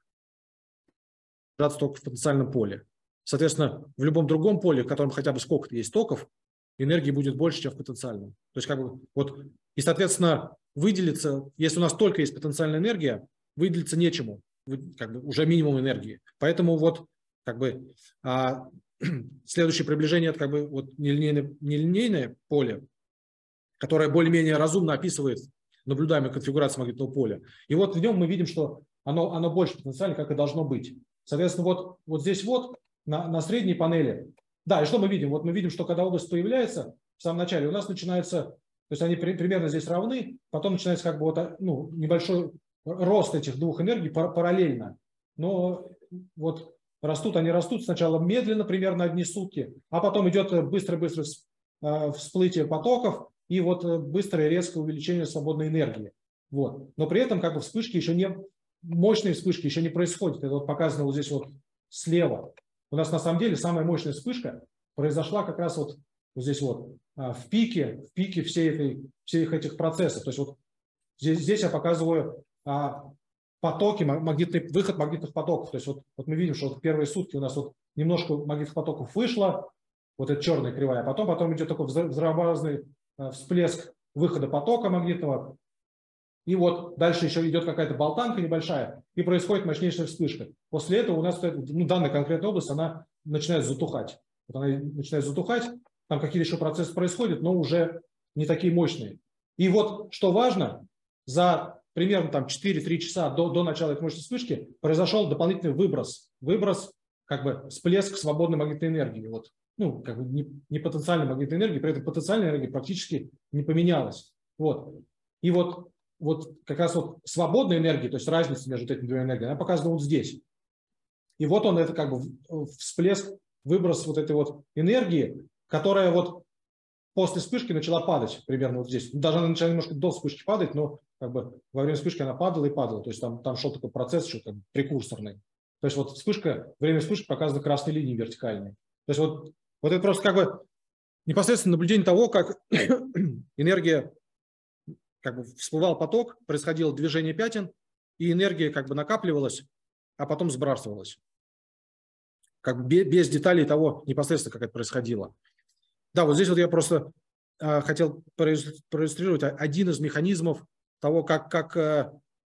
только в потенциальном поле. Соответственно, в любом другом поле, в котором хотя бы сколько-то есть токов, энергии будет больше, чем в потенциальном. То есть как бы вот, и, соответственно, выделиться, если у нас только есть потенциальная энергия, выделиться нечему, как бы уже минимум энергии. Поэтому вот как бы следующее приближение – это как бы вот нелинейное поле, которое более-менее разумно описывает наблюдаемую конфигурацию магнитного поля. И вот в нем мы видим, что оно больше потенциально, как и должно быть. Соответственно, вот здесь на средней панели. Да, и что мы видим? Вот мы видим, что когда область появляется, в самом начале у нас начинается, то есть они примерно здесь равны, потом начинается как бы небольшой рост этих двух энергий параллельно. Но вот растут сначала медленно, примерно одни сутки, а потом идет быстро-быстро всплытие потоков и вот быстрое резкое увеличение свободной энергии. Вот. Но при этом как бы мощные вспышки еще не происходят. Это вот показано вот здесь вот слева. У нас на самом деле самая мощная вспышка произошла как раз вот здесь вот в пике всех этих процессов. То есть вот здесь я показываю потоки, выход магнитных потоков. То есть вот мы видим, что вот первые сутки у нас вот немножко магнитных потоков вышло, вот эта черная кривая, а потом идет такой взрывообразный всплеск выхода потока магнитного. И вот дальше еще идет какая-то болтанка небольшая, и происходит мощнейшая вспышка. После этого у нас данная конкретная область, она начинает затухать. Вот она начинает затухать, там какие-то еще процессы происходят, но уже не такие мощные. И вот что важно, за примерно там 4-3 часа до начала этой мощной вспышки произошел дополнительный выброс, как бы всплеск свободной магнитной энергии. Вот, как бы не потенциальной магнитной энергии, при этом потенциальная энергия практически не поменялась. Вот. И вот как раз вот свободная энергия, то есть разница между этими двумя энергиями, она показана вот здесь. И вот он, это как бы всплеск, выброс вот этой вот энергии, которая вот после вспышки начала падать примерно вот здесь. Даже она начала немножко до вспышки падать, но как бы во время вспышки она падала и падала. То есть там шел такой процесс, что как бы прекурсорный. То есть вот вспышка, время вспышки показано красной линией вертикальной. То есть вот это просто как бы непосредственно наблюдение того, как энергия, как бы всплывал поток, происходило движение пятен, и энергия как бы накапливалась, а потом сбрасывалась. Как бы без деталей того непосредственно, как это происходило. Да, вот здесь вот я просто хотел проиллюстрировать один из механизмов того, как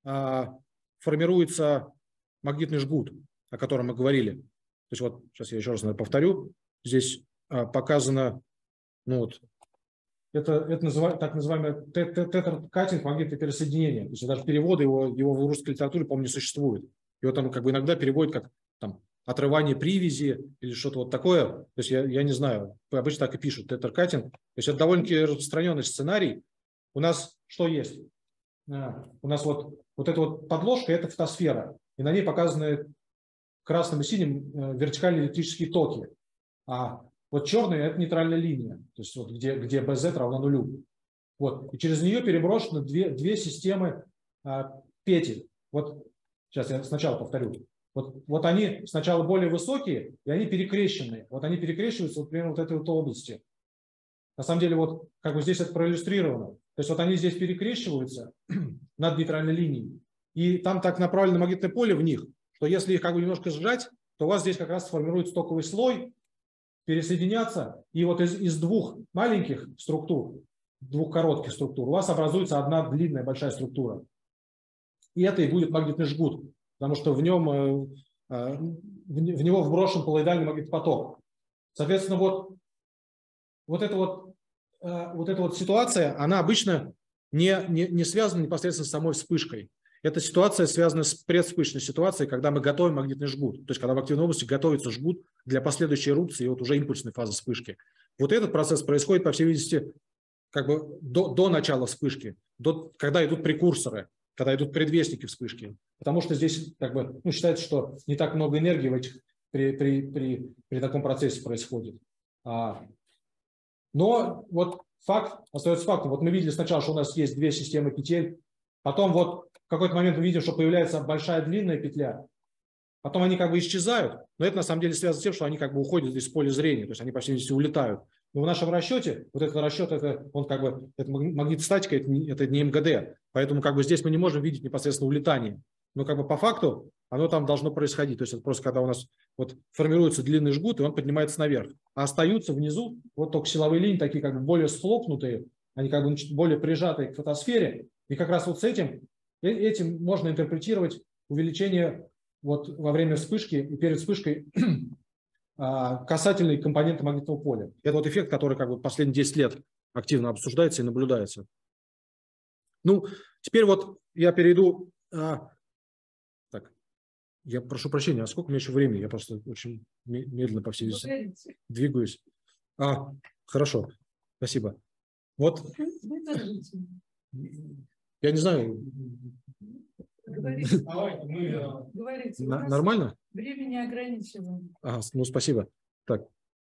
формируется магнитный жгут, о котором мы говорили. То есть вот сейчас я еще раз повторю. Здесь показано, ну вот, это так называемое тетракатинг, магнитное пересоединение. То есть даже переводы его в русской литературе, по-моему, не существует. Его там как бы иногда переводят как там отрывание привязи или что-то вот такое. То есть я не знаю, обычно так и пишут, тетракатинг. То есть это довольно-таки распространенный сценарий. У нас что есть? У нас вот эта вот подложка – это фотосфера. И на ней показаны красным и синим вертикальные электрические токи. А вот черная – это нейтральная линия, то есть вот где BZ равно нулю. Вот. И через нее переброшены две системы петель. Вот сейчас я сначала повторю. Вот они сначала более высокие, и они перекрещенные. Вот они перекрещиваются вот примерно вот этой вот области. На самом деле вот как бы здесь это проиллюстрировано. То есть вот они здесь перекрещиваются над нейтральной линией. И там так направлено магнитное поле в них, что если их как бы немножко сжать, то у вас здесь как раз сформируется токовый слой, пересоединяться, и вот из двух маленьких структур, двух коротких структур, у вас образуется одна длинная большая структура. И это и будет магнитный жгут, потому что в него вброшен коллоидальный магнитный поток. Соответственно, вот эта вот ситуация, она обычно не связана непосредственно с самой вспышкой. Эта ситуация связана с предвспышечной ситуацией, когда мы готовим магнитный жгут. То есть, когда в активной области готовится жгут для последующей эрупции и вот уже импульсной фазы вспышки. Вот этот процесс происходит, по всей видимости, как бы до начала вспышки, когда идут прекурсоры, когда идут предвестники вспышки. Потому что здесь как бы, считается, что не так много энергии при таком процессе происходит. Но вот факт остается фактом. Вот мы видели сначала, что у нас есть две системы петель. Потом вот в какой-то момент мы видим, что появляется большая длинная петля. Потом они как бы исчезают. Но это на самом деле связано с тем, что они как бы уходят из поля зрения. То есть они, по всей видимости, улетают. Но в нашем расчете, вот этот расчет, это магнитостатика, это не МГД. Поэтому как бы здесь мы не можем видеть непосредственно улетание. Но как бы по факту оно там должно происходить. То есть это просто когда у нас вот формируется длинный жгут, и он поднимается наверх. А остаются внизу вот только силовые линии, такие как бы более схлопнутые, они как бы более прижатые к фотосфере. И как раз вот с этим можно интерпретировать увеличение вот во время вспышки и перед вспышкой касательной компоненты магнитного поля. Это вот эффект, который как бы последние 10 лет активно обсуждается и наблюдается. Ну, теперь вот я перейду. Так, я прошу прощения, а сколько у меня еще времени? Я просто очень медленно, по всей видимости, двигаюсь. Хорошо, спасибо. Вот, я не знаю. Говорите. Нормально? Времени ограничено. Ну, спасибо. Так.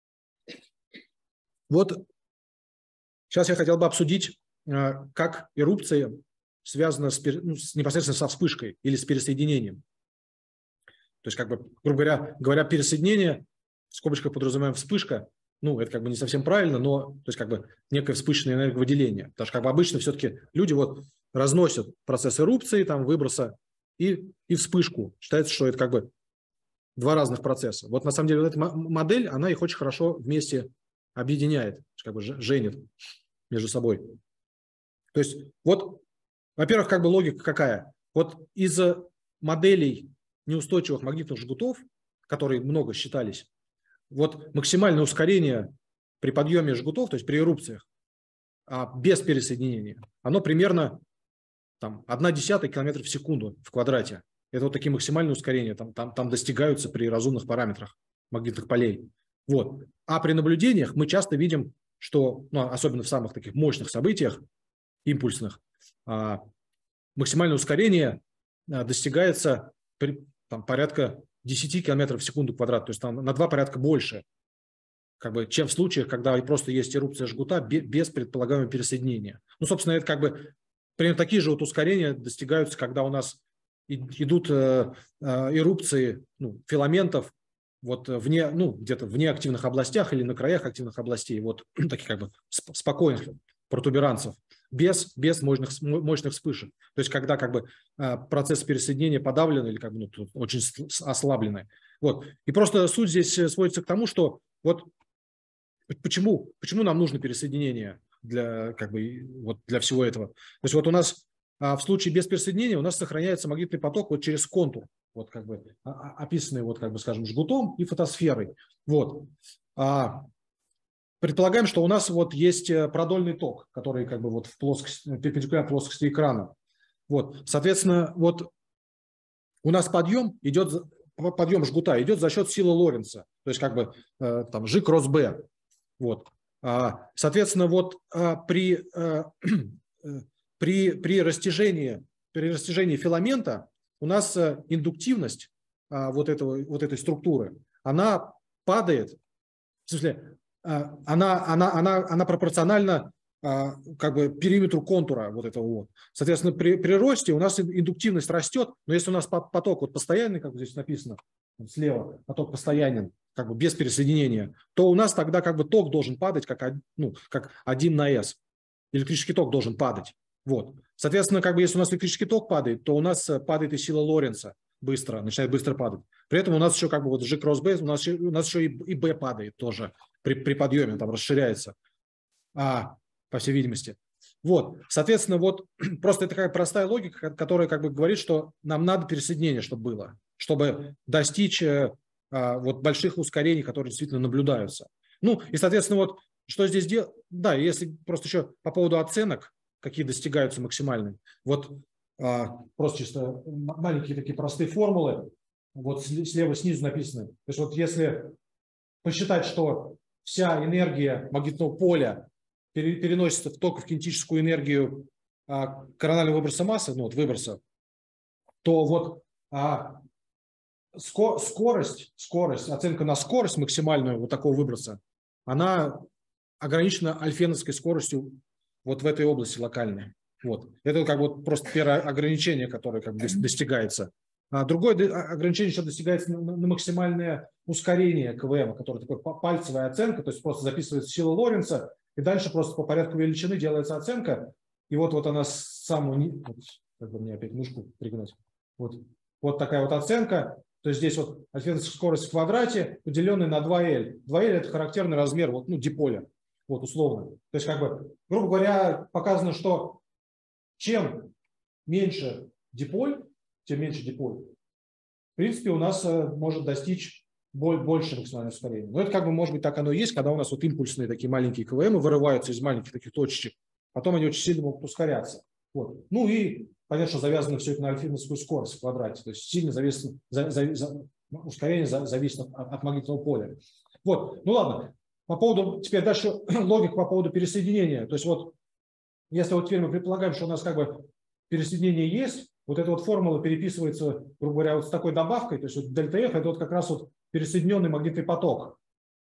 Вот сейчас я хотел бы обсудить, как эрупция связана непосредственно со вспышкой или с пересоединением. То есть, как бы, грубо говоря, пересоединение, в скобочках подразумеваем вспышка, это как бы не совсем правильно, но то есть как бы некое вспышечное энерговыделение. Потому что как бы обычно все-таки люди вот разносят процесс эрупции, там, выброса и вспышку. Считается, что это как бы два разных процесса. Вот на самом деле вот эта модель, она их очень хорошо вместе объединяет, как бы женит между собой. То есть вот, во-первых, как бы логика какая? Вот из моделей неустойчивых магнитных жгутов, которые много считались, вот максимальное ускорение при подъеме жгутов, то есть при эрупциях, без пересоединения, оно примерно там 0,1 км в секунду в квадрате. Это вот такие максимальные ускорения, там достигаются при разумных параметрах магнитных полей. Вот. А при наблюдениях мы часто видим, что, особенно в самых таких мощных событиях, импульсных, максимальное ускорение достигается порядка 10 км в секунду квадрат, то есть там на 2 порядка больше, чем в случаях, когда просто есть эрупция жгута без предполагаемого пересоединения. Ну, собственно, это примерно такие же ускорения достигаются, когда у нас идут эрупции филаментов где-то вне активных областях или на краях активных областей, таких спокойных протуберанцев, без мощных вспышек. То есть когда процесс пересоединения подавлен или очень ослабленный. И просто суть здесь сводится к тому, что почему нам нужно пересоединение для всего этого. То есть у нас в случае без пересоединения у нас сохраняется магнитный поток через контур, описанный скажем, жгутом и фотосферой. Предполагаем, что у нас есть продольный ток, который в перпендикулярной плоскости экрана. Соответственно, у нас подъем жгута идет за счет силы Лоренца, то есть G кросс B. Соответственно, при растяжении филамента у нас индуктивность этой структуры, она падает, в смысле, она пропорциональна периметру контура этого. Соответственно, при росте у нас индуктивность растет, но если у нас поток постоянный, как здесь написано слева, поток постоянен, без пересоединения, то у нас тогда ток должен падать как 1 на S. Электрический ток должен падать. Соответственно, если у нас электрический ток падает, то у нас падает и сила Лоренца начинает быстро падать. При этом у нас еще G кросс B, у нас еще и B падает тоже при подъеме, там расширяется, по всей видимости. Соответственно, просто это такая простая логика, которая говорит, что нам надо пересоединение, чтобы было, чтобы достичь больших ускорений, которые действительно наблюдаются. И, соответственно, что здесь делать? Да, если просто еще по поводу оценок, какие достигаются максимальные. Просто чисто маленькие такие простые формулы. Слева снизу написано. То есть если посчитать, что вся энергия магнитного поля переносится только в кинетическую энергию коронального выброса массы, выброса, то скорость, оценка на скорость максимальную такого выброса, она ограничена альфеновской скоростью в этой области локальной. Это просто первое ограничение, которое достигается. Другое ограничение еще достигается на максимальное ускорение КВМ, которое такое пальцевая оценка, то есть просто записывается сила Лоренца, и дальше просто по порядку величины делается оценка, и она самую, мне опять мышку пригнать, такая оценка, то есть здесь альфеновская скорость в квадрате, поделенная на 2L. 2L это характерный размер диполя, условно. То есть, грубо говоря, показано, что чем меньше диполь, тем меньше диполь. В принципе, у нас может достичь больше максимального ускорения. Но это может быть так оно и есть, когда у нас импульсные такие маленькие КВМ вырываются из маленьких таких точечек, потом они очень сильно могут ускоряться. И понятно, что завязано все это на альфеновскую скорость в квадрате, то есть сильно зависит, ускорение зависит от магнитного поля. Ладно. Теперь дальше логика по поводу пересоединения. То есть если теперь мы предполагаем, что у нас пересоединение есть, эта формула переписывается, грубо говоря, с такой добавкой, то есть дельта F это как раз пересоединенный магнитный поток.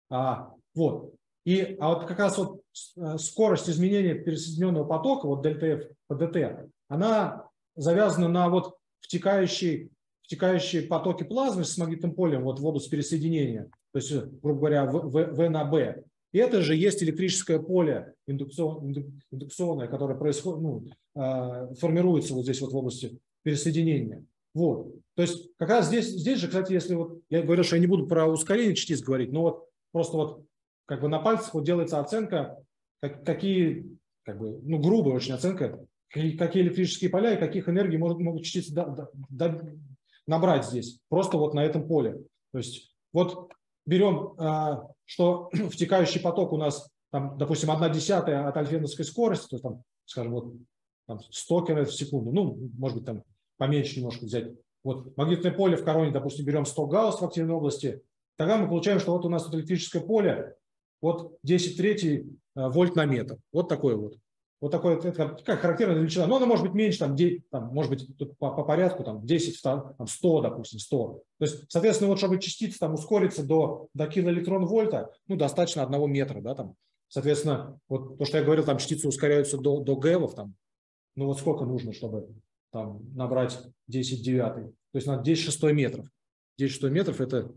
И как раз скорость изменения пересоединенного потока, дельта F по dt, она завязана на втекающие потоки плазмы с магнитным полем в область пересоединения, то есть, грубо говоря, V на B. И это же есть электрическое поле индукционное, которое формируется здесь в области пересоединения. То есть как раз здесь же, кстати, если я говорил, что я не буду про ускорение частиц говорить, но просто на пальцах делается оценка, какие, грубая очень оценка, какие электрические поля и каких энергий могут частицы набрать здесь, просто на этом поле. То есть берем, что втекающий поток у нас, допустим, 1/10 от альфеновской скорости, то есть, скажем, 100 км в секунду, может быть, поменьше немножко взять. Магнитное поле в короне, допустим, берем 100 гаусс в активной области, тогда мы получаем, что у нас электрическое поле 10 в третьей вольт на метр. Такое. Вот такое, это такая характерная величина. Но она может быть меньше, там может быть тут по порядку, там 10, там 100, допустим, 100. То есть, соответственно, вот чтобы частица там ускориться до килоэлектрон-вольта, ну, достаточно 1 метра, да, там. Соответственно, вот то, что я говорил, там частицы ускоряются до гэвов, там, ну, вот сколько нужно, чтобы там набрать 10 девятый. То есть надо 10 шестой метров. 10 шестой метров это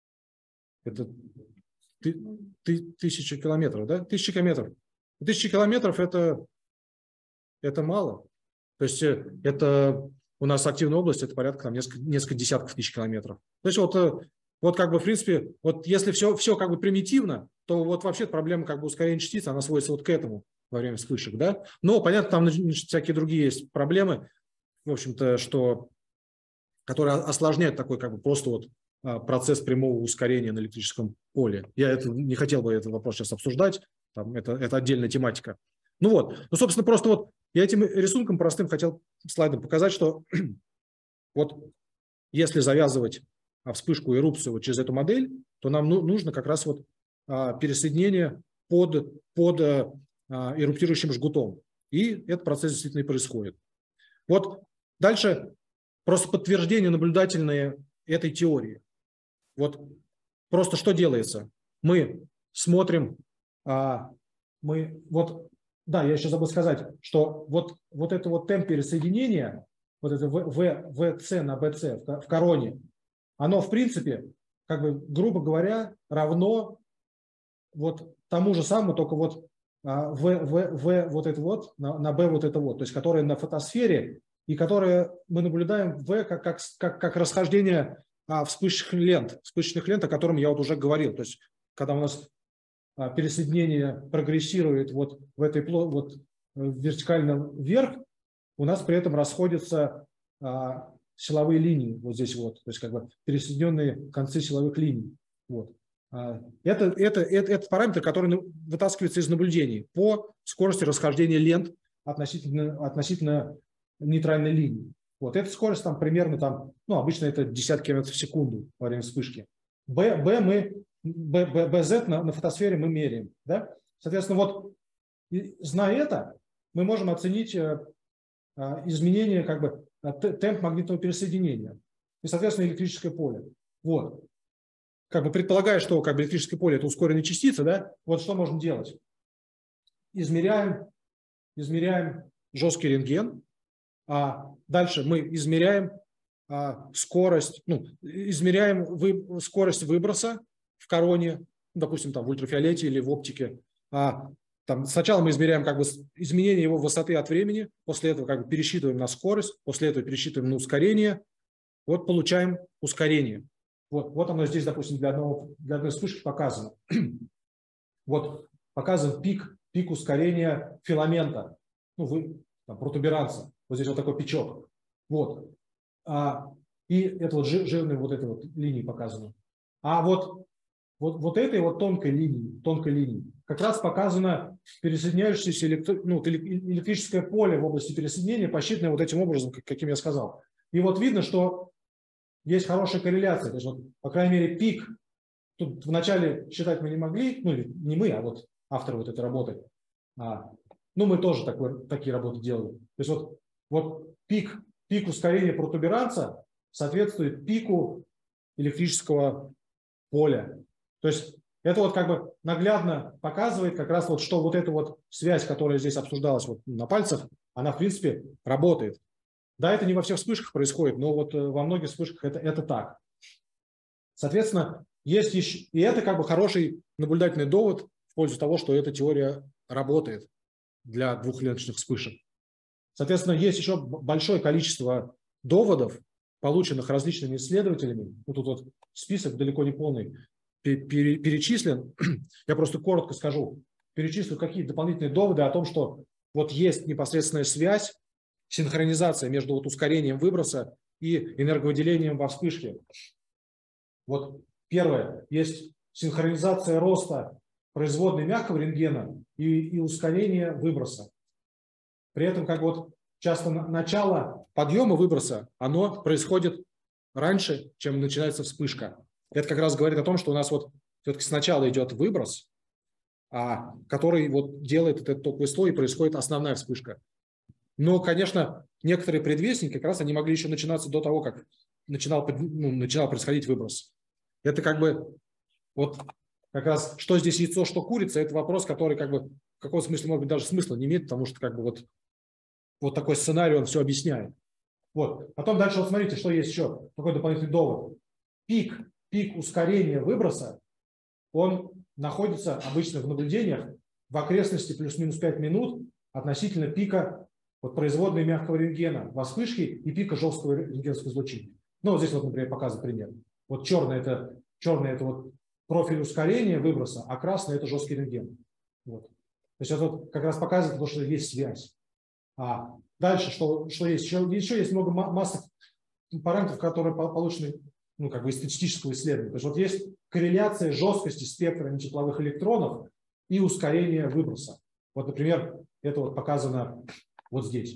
1000 километров, да? 1000 километров. 1000 километров это мало. То есть это у нас активная область, это порядка там, несколько десятков тысяч километров. То есть вот как бы в принципе, вот если все как бы примитивно, то вот вообще проблема как бы ускорения частиц, она сводится вот к этому во время вспышек, да? Но понятно, там всякие другие есть проблемы, в общем-то, которые осложняют такой как бы просто вот процесс прямого ускорения на электрическом поле. Я не хотел бы этот вопрос сейчас обсуждать, там, это отдельная тематика. Ну вот, ну собственно просто вот я этим рисунком простым хотел слайдом показать, что вот если завязывать вспышку, эрупцию вот через эту модель, то нам нужно как раз вот пересоединение под эруптирующим жгутом. И этот процесс действительно и происходит. Вот дальше просто подтверждение наблюдательное этой теории. Вот просто что делается? Мы смотрим, да, я еще забыл сказать, что вот это вот темп пересоединения, вот это ВЦ на БЦ в короне, оно в принципе, как бы, грубо говоря, равно вот тому же самому, только вот В вот это вот на Б вот это вот, то есть которое на фотосфере и которое мы наблюдаем В как расхождение вспышечных лент, о котором я вот уже говорил. То есть когда у нас пересоединение прогрессирует вот в этой вертикально вверх, у нас при этом расходятся силовые линии вот здесь вот, то есть как бы пересоединенные концы силовых линий. Вот. Это параметр, который вытаскивается из наблюдений по скорости расхождения лент относительно нейтральной линии. Вот эта скорость там примерно там, ну, обычно это десятки километров в секунду во время вспышки. BZ на фотосфере мы меряем. Да? Соответственно, вот зная это, мы можем оценить изменение, как бы, темп магнитного пересоединения и, соответственно, электрическое поле. Вот. Как бы предполагая, что как бы электрическое поле – это ускоренные частицы, да, вот что можем делать? Измеряем жесткий рентген, дальше мы измеряем скорость, измеряем скорость выброса в короне, допустим, там в ультрафиолете или в оптике. Там сначала мы измеряем как бы изменение его высоты от времени, после этого как бы пересчитываем на скорость, после этого пересчитываем на ускорение, вот получаем ускорение. Вот оно здесь, допустим, для одной вспышки показано. Вот показан пик ускорения филамента, протуберанца. Вот здесь вот такой пичок. Вот. И это вот жирные вот этой вот линии показаны. Вот этой вот тонкой линии как раз показано пересоединяющееся электрическое поле в области пересоединения, посчитанное вот этим образом, каким я сказал. И вот видно, что есть хорошая корреляция. То есть, вот, по крайней мере, пик, тут вначале считать мы не могли, не мы, а вот авторы вот этой работы. Мы тоже такие работы делали. То есть вот пик ускорения протуберанца соответствует пику электрического поля. То есть это вот как бы наглядно показывает как раз вот, что вот эта вот связь, которая здесь обсуждалась вот на пальцах, она в принципе работает. Да, это не во всех вспышках происходит, но вот во многих вспышках это так. Соответственно, есть еще, и это как бы хороший наблюдательный довод в пользу того, что эта теория работает для двухленточных вспышек. Соответственно, есть еще большое количество доводов, полученных различными исследователями. Вот тут вот список далеко не полный перечислен. Я просто коротко скажу. Перечислю какие дополнительные доводы о том, что вот есть непосредственная связь, синхронизация между вот ускорением выброса и энерговыделением во вспышке. Вот первое. Есть синхронизация роста производной мягкого рентгена и ускорение выброса. При этом как вот часто начало подъема выброса, оно происходит раньше, чем начинается вспышка. Это как раз говорит о том, что у нас вот все-таки сначала идет выброс, который вот делает этот токовый слой, и происходит основная вспышка. Но, конечно, некоторые предвестники, как раз они могли еще начинаться до того, как начинал происходить выброс. Это как бы вот как раз что здесь яйцо, что курица, это вопрос, который как бы в каком смысле, может быть, даже смысла не имеет, потому что как бы вот такой сценарий, он все объясняет. Вот. Потом дальше вот смотрите, что есть еще, какой дополнительный довод. Пик ускорения выброса, он находится обычно в наблюдениях в окрестности плюс-минус 5 минут относительно пика вот производной мягкого рентгена во вспышке и пика жесткого рентгенского излучения. Ну, вот здесь вот, например, показан пример. Вот черный это вот профиль ускорения выброса, а красный это жесткий рентген. Вот. То есть это вот как раз показывает то, что есть связь. Дальше, что есть? Еще есть много массы параметров, которые получены как бы из статистического исследования. То есть вот есть корреляция жесткости спектра нетепловых электронов и ускорения выброса. Вот, например, это вот показано вот здесь.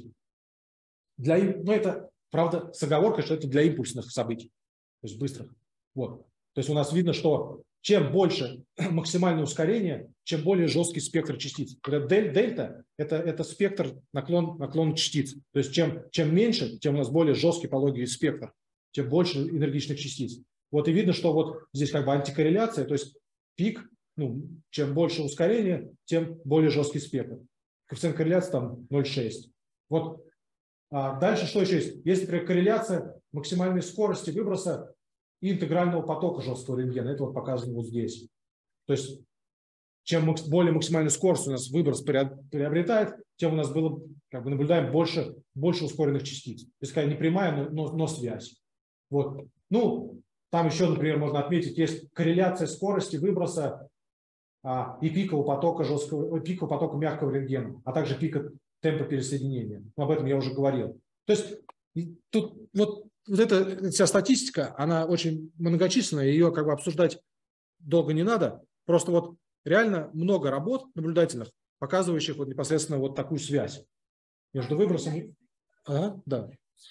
Это, правда, с оговоркой, что это для импульсных событий, то есть быстрых. Вот. То есть у нас видно, что чем больше максимальное ускорение, чем более жесткий спектр частиц. Дельта – это спектр наклон частиц. То есть чем меньше, тем у нас более жесткий по логике спектр, тем больше энергичных частиц. Вот и видно, что вот здесь как бы антикорреляция, то есть пик, чем больше ускорение, тем более жесткий спектр. Коэффициент корреляции там 0,6. Вот. Дальше что еще есть? Есть, например, корреляция максимальной скорости выброса и интегрального потока жесткого рентгена. Это вот показано вот здесь. То есть чем более максимальную скорость у нас выброс приобретает, тем у нас было, как бы наблюдаем больше ускоренных частиц. То есть такая непрямая, но связь. Вот. Там еще, например, можно отметить, есть корреляция скорости выброса и пикового потока мягкого рентгена, а также пика темпа пересоединения. Об этом я уже говорил. То есть тут вот эта вся статистика, она очень многочисленная, ее как бы обсуждать долго не надо. Просто вот реально много работ наблюдательных, показывающих вот непосредственно вот такую связь между выбросом. Да.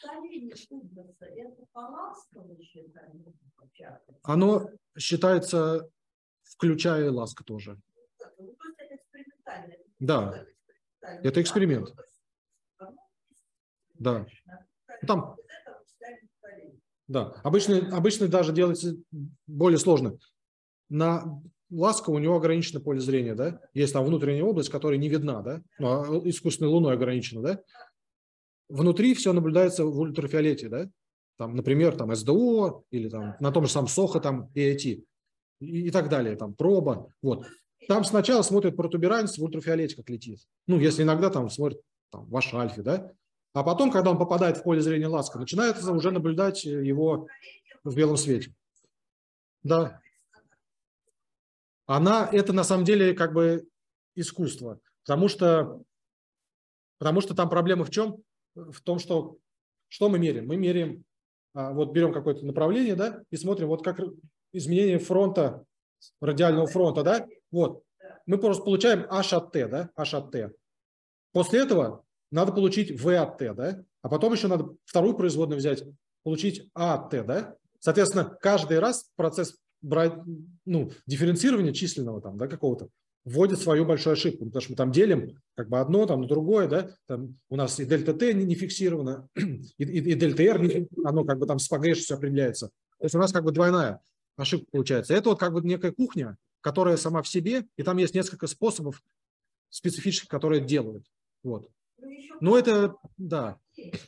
Оно считается, включая ласка тоже. Да, это эксперимент. Да. Там, да. Обычно даже делается более сложно. На ласку у него ограничено поле зрения, да? Есть там внутренняя область, которая не видна, да? Искусственной луной ограничена, да? Внутри все наблюдается в ультрафиолете, да? Там, например, там СДО или там на том же самом СОХО, там EIT и так далее, там проба. Вот. Там сначала смотрят протуберанец в ультрафиолете, как летит. Если иногда там смотрят там, ваш альфе, да? А потом, когда он попадает в поле зрения ласка, начинает уже наблюдать его в белом свете. Да. Это на самом деле как бы искусство. Потому что там проблема в чем? В том, что мы меряем? Мы меряем, вот берем какое-то направление, да, и смотрим, вот как изменение фронта, радиального фронта, да, вот. Мы просто получаем H от T, да, H от T. После этого надо получить V от T, да, а потом еще надо вторую производную взять, получить A от T, да. Соответственно, каждый раз процесс дифференцирования численного там, да, какого-то вводит свою большую ошибку, потому что мы там делим как бы одно там на другое, да, там у нас и дельта Т не фиксировано, и дельта Р, оно как бы там с погрешностью определяется. То есть у нас как бы двойная ошибка получается. Это вот как бы некая кухня, которая сама в себе, и там есть несколько способов специфических, которые это делают. Вот. Это, да.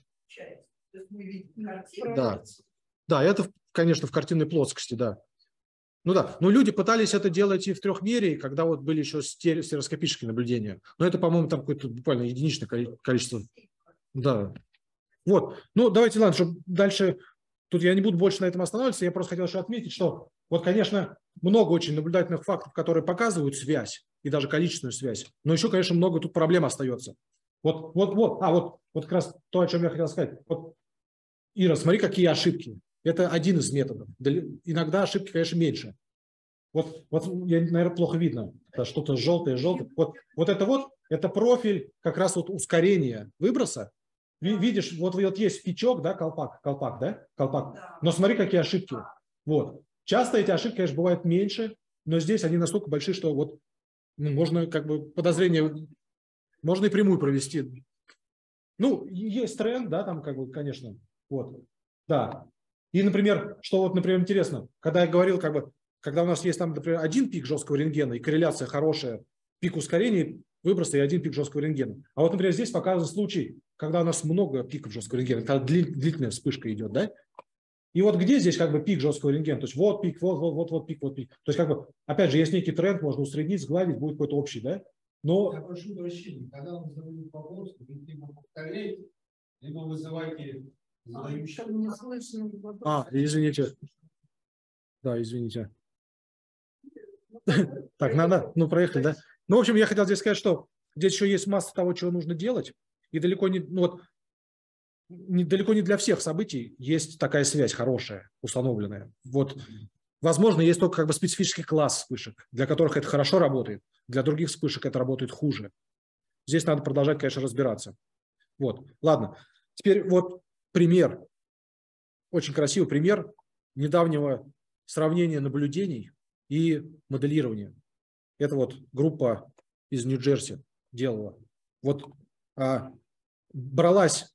Да, это, конечно, в картинной плоскости, да. Люди пытались это делать и в трехмерии, когда вот были еще стереоскопические наблюдения. Но это, по-моему, там какое-то буквально единичное количество. Да. Вот. Давайте, ладно, чтобы дальше... Тут я не буду больше на этом останавливаться. Я просто хотел еще отметить, что вот, конечно, много очень наблюдательных фактов, которые показывают связь и даже количественную связь. Но еще, конечно, много тут проблем остается. Вот как раз то, о чем я хотел сказать. Вот, Ира, смотри, какие ошибки. Это один из методов. Иногда ошибки, конечно, меньше. Вот я, наверное, плохо видно. Что-то желтое. Вот это профиль как раз вот ускорения выброса. Видишь, вот есть пячок, да, колпак, да? Колпак. Но смотри, какие ошибки. Вот. Часто эти ошибки, конечно, бывают меньше, но здесь они настолько большие, что вот Ну, можно как бы подозрение, можно и прямую провести. Ну, есть тренд, да, там как бы, конечно, вот, да. И, например, что вот, например, интересно, когда я говорил, как бы, когда у нас есть там, например, один пик жесткого рентгена и корреляция хорошая, пик ускорения выброса и один пик жесткого рентгена. А вот, например, здесь показан случай, когда у нас много пиков жесткого рентгена, когда длительная вспышка идет, да? И вот где здесь как бы пик жесткого рентгена? То есть вот пик, вот пик, вот пик. То есть как бы, опять же, есть некий тренд, можно усреднить, сгладить, будет какой-то общий, да? Но... Я прошу прощения, когда он задает вопрос, вы либо повторяете, либо вызывайте задающего. Не слышно. Извините. Да, извините. Так, надо, ну, проехали, да? Ну, в общем, я хотел здесь сказать, что здесь еще есть масса того, чего нужно делать, и далеко не, ну, вот, далеко не для всех событий есть такая связь хорошая, установленная. Вот, возможно, есть только как бы специфический класс вспышек, для которых это хорошо работает, для других вспышек это работает хуже. Здесь надо продолжать, конечно, разбираться. Вот, ладно. Теперь вот пример, очень красивый пример недавнего сравнения наблюдений и моделирования. Это вот группа из Нью-Джерси делала. Вот бралась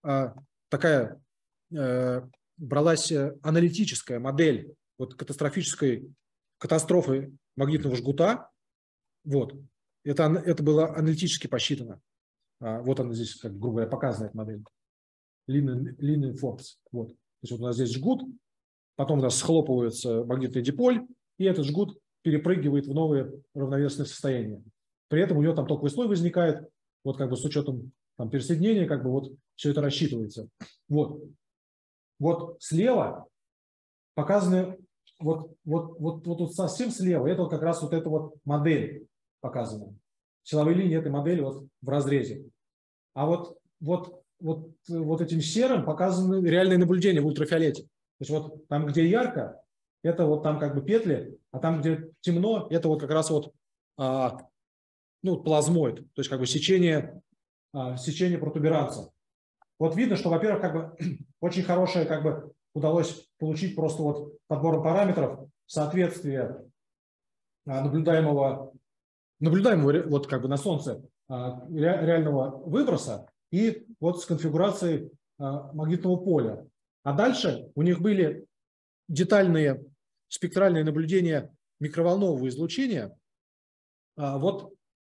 аналитическая модель вот катастрофической катастрофы магнитного жгута. Вот. Это было аналитически посчитано. Вот она здесь, как грубо говоря, показана эта модель. Linear force. Вот. То есть вот у нас здесь жгут, потом у нас схлопывается магнитный диполь, и этот жгут перепрыгивает в новые равновесные состояния. При этом у него там токовый слой возникает, вот как бы с учетом там пересоединения, как бы вот все это рассчитывается. Вот. Вот слева показаны, вот совсем слева, это вот как раз вот эта вот модель показана. Силовые линии этой модели вот в разрезе. А вот этим серым показаны реальные наблюдения в ультрафиолете. То есть вот там, где ярко, это вот там как бы петли, а там, где темно, это вот как раз вот плазмоид, то есть как бы сечение протуберанца. Вот видно, что, во-первых, как бы очень хорошее как бы удалось получить просто вот подбором параметров соответствие наблюдаемого вот как бы на Солнце реального выброса и вот с конфигурацией магнитного поля. А дальше у них были детальные спектральные наблюдения микроволнового излучения. Вот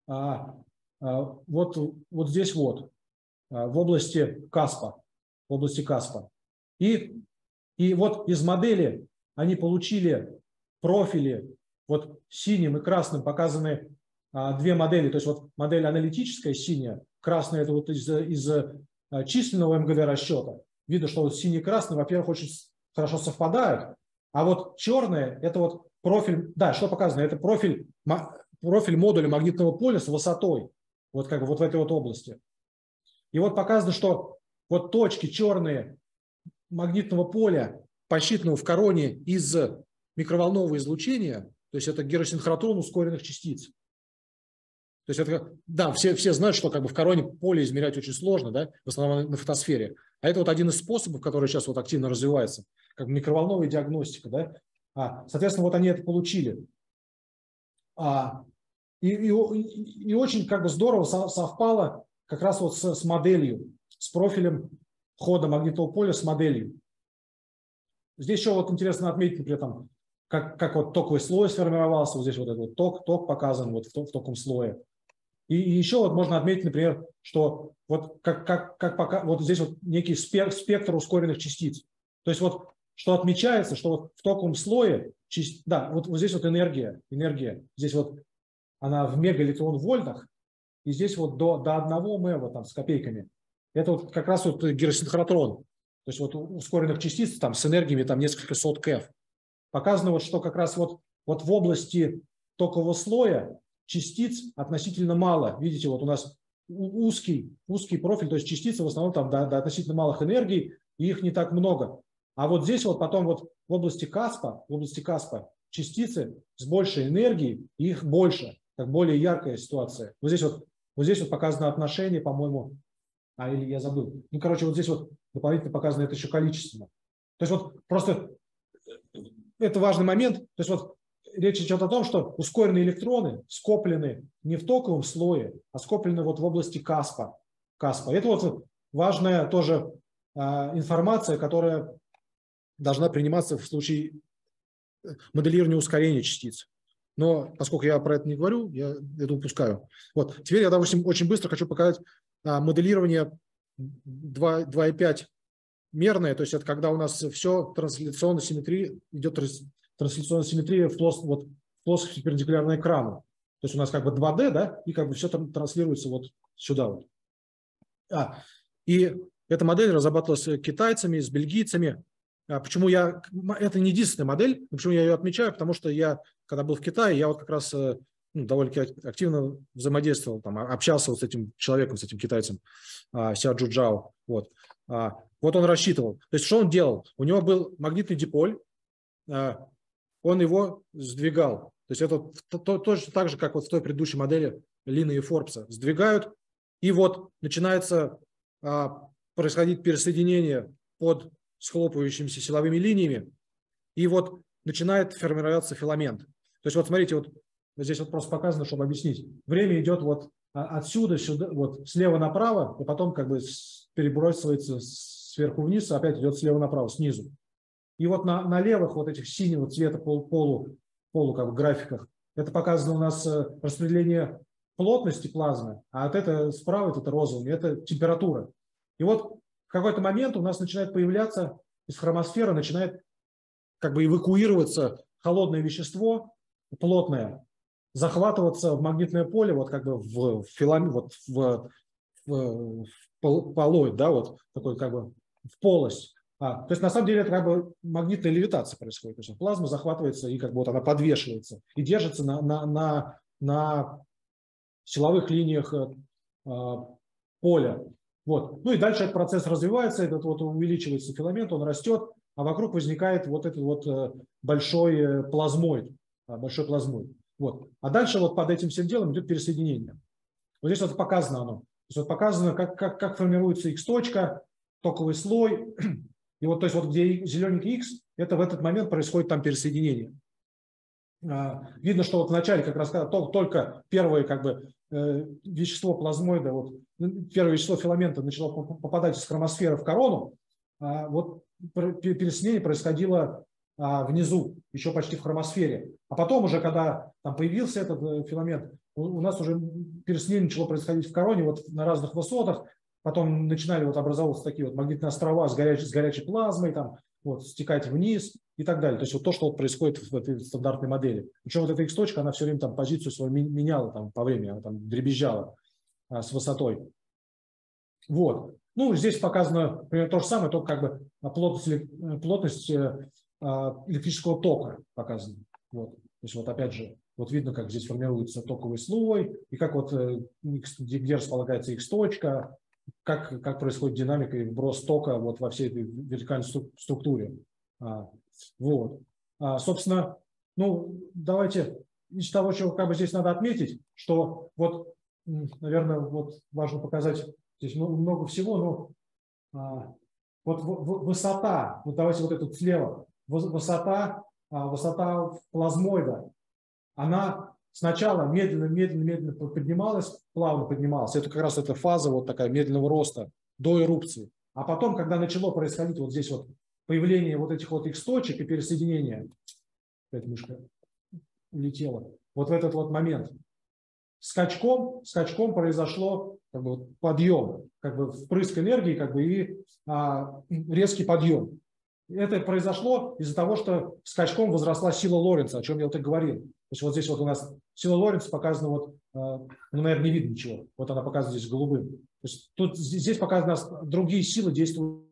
здесь вот, в области Каспа. И вот из модели они получили профили, вот синим и красным показаны две модели. То есть вот модель аналитическая синяя, красная это вот из численного МГД расчета. Видно, что вот синий и красный, во-первых, очень хорошо совпадают, а вот черное это вот профиль, да, что показано, это профиль модуля магнитного поля с высотой, вот как бы вот в этой вот области. И вот показано, что вот точки черные магнитного поля, посчитанного в короне из микроволнового излучения, то есть это гиросинхротрон ускоренных частиц. То есть это, да, все знают, что как бы в короне поле измерять очень сложно, да, в основном на фотосфере. А это вот один из способов, который сейчас вот активно развивается, как микроволновая диагностика, да. Соответственно, вот они это получили. И очень как бы здорово совпало как раз вот с моделью, с профилем хода магнитного поля с моделью. Здесь еще вот интересно отметить, например, там, как вот токовый слой сформировался, вот здесь вот этот вот ток показан вот в токовом слое. И еще вот можно отметить, например, что вот пока вот здесь вот некий спектр ускоренных частиц. То есть вот что отмечается, что вот в токовом слое, да, вот здесь вот энергия, здесь вот она в мегаэлектрон-вольтах, и здесь вот до 1 МeV там с копейками. Это вот как раз вот гиросинхротрон. То есть вот ускоренных частиц там с энергиями там несколько сот КЭФ. Показано вот, что как раз вот в области токового слоя частиц относительно мало. Видите, вот у нас узкий профиль, то есть частицы в основном там до относительно малых энергий, и их не так много. А вот здесь вот потом вот в области Каспа частицы с большей энергией, и их больше, как более яркая ситуация. Вот здесь вот показано отношение, по-моему, или я забыл. Ну, короче, вот здесь вот дополнительно показано это еще количественно. То есть вот просто это важный момент. То есть вот речь идет о том, что ускоренные электроны скоплены не в токовом слое, а скоплены вот в области Каспа. Это вот важная тоже информация, которая должна приниматься в случае моделирования ускорения частиц. Но поскольку я про это не говорю, я это упускаю. Вот. Теперь я, допустим, очень быстро хочу показать моделирование 2,5 мерное, то есть это когда у нас все трансляционная симметрия, идет трансляционная симметрия в плоскости перпендикулярной экрану. То есть у нас как бы 2D, да, и как бы все транслируется вот сюда вот. И эта модель разрабатывалась китайцами, с бельгийцами. Почему это не единственная модель, почему я ее отмечаю, потому что я, когда был в Китае, я вот как раз довольно активно взаимодействовал, там, общался вот с этим человеком, с этим китайцем, Сяджу Джао. Вот он рассчитывал. То есть что он делал? У него был магнитный диполь, он его сдвигал. То есть это точно так же, как вот в той предыдущей модели Лина и Форбса. Сдвигают, и вот начинается происходить пересоединение под схлопывающимися силовыми линиями, и вот начинает формироваться филамент. То есть вот смотрите, вот здесь вот просто показано, чтобы объяснить. Время идет вот отсюда, сюда, вот слева направо, и потом как бы перебрасывается сверху вниз, опять идет слева направо, снизу. И вот на левых вот этих синего цвета полу как бы графиках это показано у нас распределение плотности плазмы, а от это справа это розовыми, это температура. И вот в какой-то момент у нас начинает появляться из хромосферы, начинает как бы эвакуироваться холодное вещество, плотное, захватываться в магнитное поле, вот как бы в филамент, вот в полой, да, вот такой как бы в полость. То есть на самом деле это как бы магнитная левитация происходит. То есть плазма захватывается и как бы вот она подвешивается и держится на силовых линиях поля. Вот. Ну и дальше этот процесс развивается, этот вот увеличивается филамент, он растет, а вокруг возникает вот этот вот большой плазмоид. Вот. А дальше вот под этим всем делом идет пересоединение. Вот здесь вот показано оно. То есть вот показано, как формируется X-точка, токовый слой. И вот, то есть вот где зелененький X, это в этот момент происходит там пересоединение. Видно, что вот вначале как раз только первое как бы вещество плазмоида, вот, первое вещество филамента начало попадать из хромосферы в корону, вот пересоединение происходило внизу, еще почти в хромосфере. А потом уже, когда там появился этот филамент, у нас уже пересоединение начало происходить в короне вот на разных высотах, потом начинали вот образовываться такие вот магнитные острова с горячей плазмой, там, вот, стекать вниз и так далее. То есть вот то, что вот происходит в этой стандартной модели. Причем вот эта X-точка, она все время там позицию свою меняла там, по времени, она там дребезжала с высотой. Вот. Ну, здесь показано примерно то же самое, только как бы плотность электрического тока показана. Вот. То есть вот опять же, вот видно, как здесь формируется токовый слой, и как вот где располагается X-точка, как происходит динамика и вброс тока вот во всей этой вертикальной структуре. Вот. Собственно, ну, давайте из того, чего как бы здесь надо отметить, что вот, наверное, вот важно показать здесь много всего, но вот высота, вот давайте вот эту слева, высота плазмоида, она сначала медленно поднималась, плавно поднималась. Это как раз эта фаза вот такая медленного роста до эрупции. А потом, когда начало происходить вот здесь вот появление вот этих вот X-точек и пересоединения, опять мышка улетела, вот в этот вот момент, скачком произошло как бы подъем, как бы впрыск энергии, как бы и резкий подъем. Это произошло из-за того, что скачком возросла сила Лоренца, о чем я вот и говорил. То есть вот здесь вот у нас сила Лоренца показана, вот, ну, наверное, не видно ничего. Вот она показана здесь голубым. То есть здесь показаны другие силы действуют,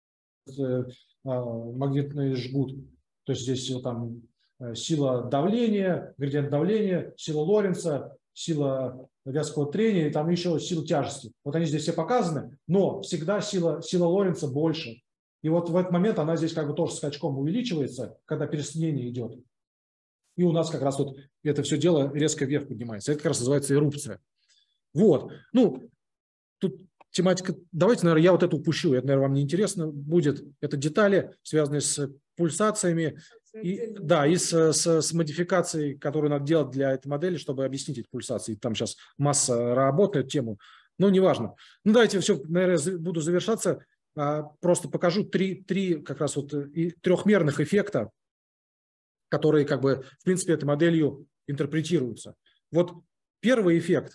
магнитный жгут. То есть здесь вот, там сила давления, градиент давления, сила Лоренца, сила вязкого трения и там еще сила тяжести. Вот они здесь все показаны, но всегда сила Лоренца больше. И вот в этот момент она здесь как бы тоже скачком увеличивается, когда пересоединение идет. И у нас как раз вот это все дело резко вверх поднимается. Это как раз называется эрупция. Вот. Ну, тут тематика... Давайте, наверное, я вот это упущу. Это, наверное, вам не интересно будет. Это детали, связанные с пульсациями Да, и с модификацией, которую надо делать для этой модели, чтобы объяснить эти пульсации. Там сейчас масса работ на эту тему, но неважно. Ну, давайте все, наверное, буду завершаться. Просто покажу три как раз вот трехмерных эффекта, которые как бы в принципе этой моделью интерпретируются. Вот первый эффект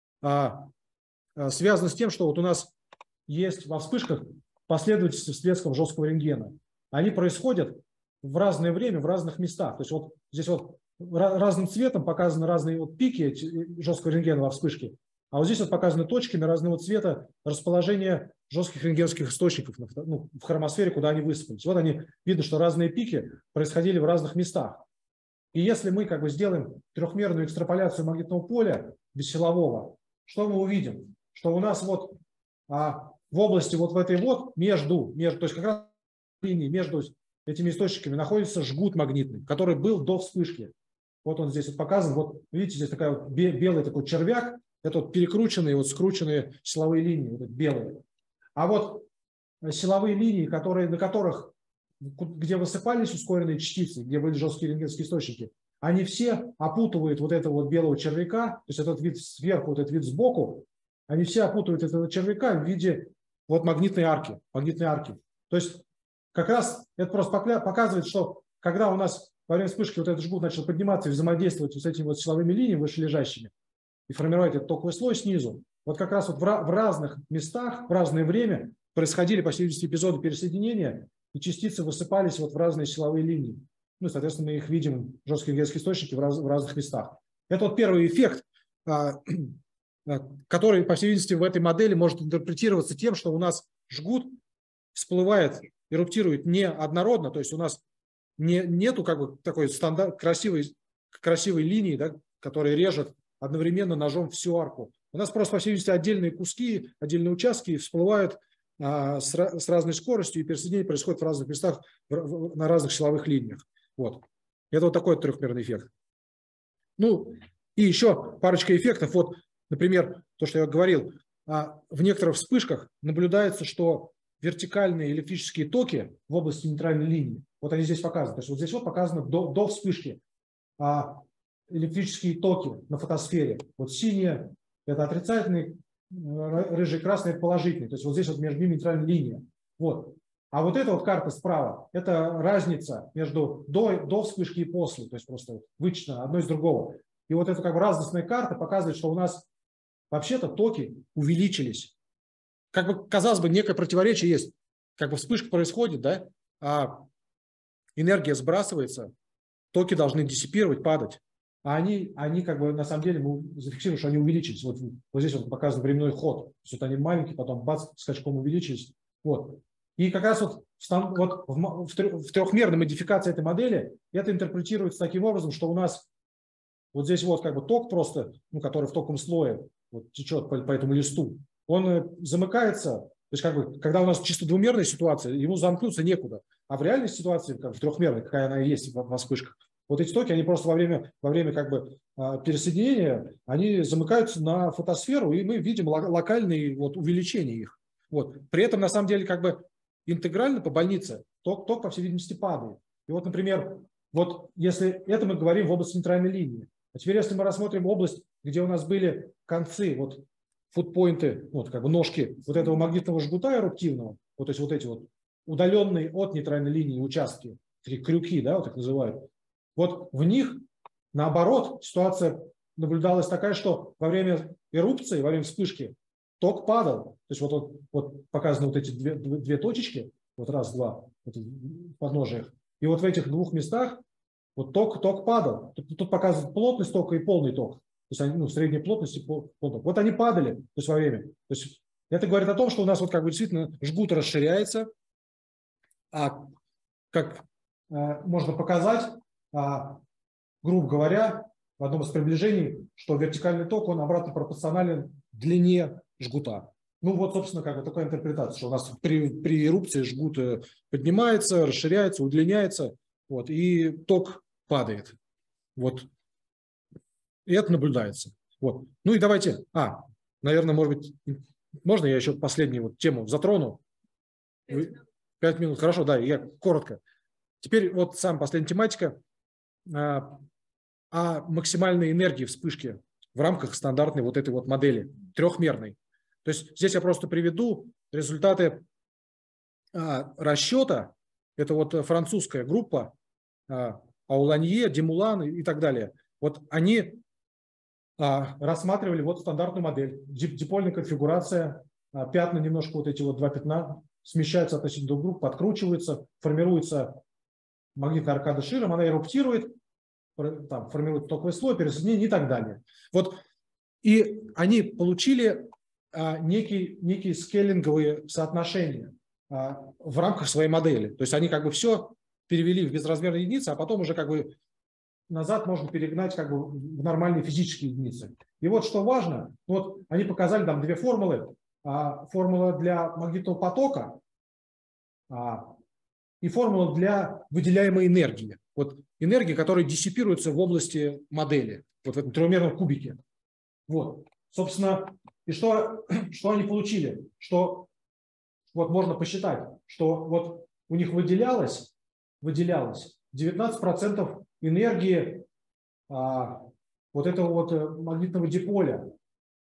связан с тем, что вот у нас есть во вспышках последовательности всплесков жесткого рентгена. Они происходят в разное время, в разных местах. То есть вот здесь вот разным цветом показаны разные вот пики жесткого рентгена во вспышке, а вот здесь вот показаны точками разного цвета расположение жестких рентгеновских источников в хромосфере, куда они высыпались. Вот они, видно, что разные пики происходили в разных местах. И если мы как бы сделаем трехмерную экстраполяцию магнитного поля бессилового, что мы увидим? Что у нас вот в области вот в этой вот между, то есть как раз линии между этими источниками находится жгут магнитный, который был до вспышки. Вот он здесь вот показан. Вот видите, здесь такая вот белый такой червяк. Это вот перекрученные, вот скрученные силовые линии, вот белые. А вот силовые линии, на которых, где высыпались ускоренные частицы, где были жесткие рентгеновские источники, они все опутывают вот этого вот белого червяка, то есть этот вид сверху, вот этот вид сбоку, они все опутывают этого червяка в виде вот магнитной арки. То есть как раз это просто показывает, что когда у нас во время вспышки вот этот жгут начал подниматься и взаимодействовать с этими вот силовыми линиями вышележащими и формировать этот токовый слой снизу, вот как раз вот в разных местах, в разное время происходили, по всей видимости, эпизоды пересоединения, и частицы высыпались вот в разные силовые линии. Ну, и, соответственно, мы их видим, жесткие рентгеновские источники, в разных местах. Это вот первый эффект, который, по всей видимости, в этой модели может интерпретироваться тем, что у нас жгут всплывает, эруптирует неоднородно, то есть у нас нету как бы такой красивой линии, да, которая режет одновременно ножом всю арку. У нас просто, по всей видимости, отдельные куски, отдельные участки всплывают с разной скоростью, и пересоединение происходит в разных местах, на разных силовых линиях. Вот. Это вот такой трехмерный эффект. Ну, и еще парочка эффектов. Вот, например, то, что я говорил, в некоторых вспышках наблюдается, что вертикальные электрические токи в области нейтральной линии, вот они здесь показаны. То есть вот здесь вот показано до вспышки электрические токи на фотосфере. Вот синие – это отрицательные, рыжий, красный – это положительные. То есть вот здесь вот между ними нейтральная линия. Вот. А вот эта вот карта справа – это разница между до вспышки и после. То есть просто вычитано одно из другого. И вот эта как бы разностная карта показывает, что у нас вообще-то токи увеличились. Как бы, казалось бы, некое противоречие есть. Как бы вспышка происходит, да, а энергия сбрасывается, токи должны диссипировать, падать. А они как бы на самом деле мы зафиксируем, что они увеличились. Вот здесь вот показан временной ход. То есть вот они маленькие, потом бац, скачком увеличились. Вот. И как раз вот в трехмерной модификации этой модели это интерпретируется таким образом, что у нас вот здесь вот как бы ток просто, который в токовом слое вот течет по этому листу, он замыкается. То есть как бы, когда у нас чисто двумерная ситуация, ему замкнуться некуда. А в реальной ситуации, как в трехмерной, какая она и есть во вспышках, вот эти токи, они просто во время как бы пересоединения, они замыкаются на фотосферу, и мы видим локальные вот увеличения их. Вот. При этом, на самом деле, как бы интегрально по больнице ток, по всей видимости, падает. И вот, например, вот если это мы говорим в области нейтральной линии. А теперь, если мы рассмотрим область, где у нас были концы, вот футпоинты, вот как бы ножки вот этого магнитного жгута эруптивного, вот, то есть вот эти вот удаленные от нейтральной линии участки, крюки, да, вот так называют, вот в них, наоборот, ситуация наблюдалась такая, что во время эрупции, во время вспышки, ток падал. То есть вот показаны вот эти две точечки, вот раз, два, вот в подножиях. И вот в этих двух местах вот ток падал. Тут показывают плотность тока и полный ток. То есть они, средней плотности, полный ток. Вот они падали, то есть во время. То есть это говорит о том, что у нас вот как бы действительно жгут расширяется. А как можно показать, грубо говоря, в одном из приближений, что вертикальный ток, он обратно пропорционален длине жгута. Ну вот, собственно, как бы такая интерпретация, что у нас при эрупции жгут поднимается, расширяется, удлиняется, вот, и ток падает. Вот. И это наблюдается. Вот. Ну и давайте, наверное, может быть, можно я еще последнюю вот тему затрону? 5 минут, хорошо, да, я коротко. Теперь вот самая последняя тематика о максимальной энергии вспышки в рамках стандартной вот этой вот модели, трехмерной. То есть здесь я просто приведу результаты расчета. Это вот французская группа Ауланье, Демулан и так далее. Вот они рассматривали вот стандартную модель. Дипольная конфигурация, пятна немножко, вот эти вот два пятна смещаются относительно друг друга, подкручиваются, формируется магнитная аркада широм, она эруптирует, там, формирует токовый слой, пересоединение и так далее. Вот. И они получили некие скейлинговые соотношения в рамках своей модели. То есть они как бы все перевели в безразмерные единицы, а потом уже как бы назад можно перегнать как бы в нормальные физические единицы. И вот что важно, вот они показали там две формулы. Формула для магнитного потока и формула для выделяемой энергии. Вот энергии, которая диссипируется в области модели, вот в этом трехмерном кубике. Вот. Собственно, и что они получили? Что вот можно посчитать, что вот у них выделялось 19% энергии вот этого вот магнитного диполя.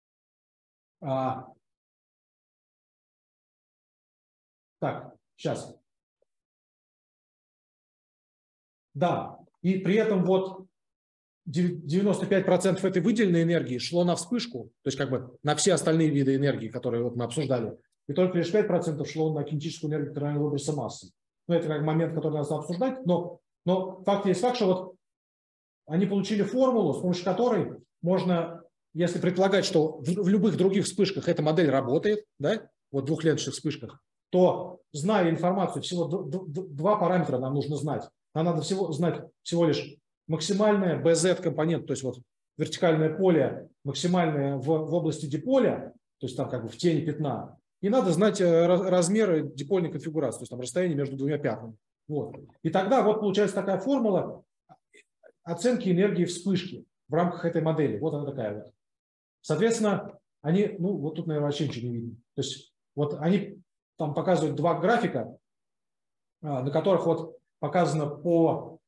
Так, сейчас. Да, и при этом вот 95% этой выделенной энергии шло на вспышку, то есть как бы на все остальные виды энергии, которые вот мы обсуждали. И только лишь 5% шло на кинетическую энергию терминального выброса массы. Ну, это как момент, который надо обсуждать, но факт есть факт, что вот они получили формулу, с помощью которой можно, если предполагать, что в любых других вспышках эта модель работает, да, вот в двухленточных вспышках, то, зная информацию, всего два параметра нам нужно знать. Нам надо знать всего лишь максимальное BZ-компонент, то есть вот вертикальное поле максимальное в области диполя, то есть там как бы в тени пятна, и надо знать размеры дипольной конфигурации, то есть там расстояние между двумя пятнами. Вот. И тогда вот получается такая формула оценки энергии вспышки в рамках этой модели. Вот она такая вот. Соответственно, они, ну вот тут, наверное, вообще ничего не видно. То есть вот они там показывают два графика, на которых вот показано по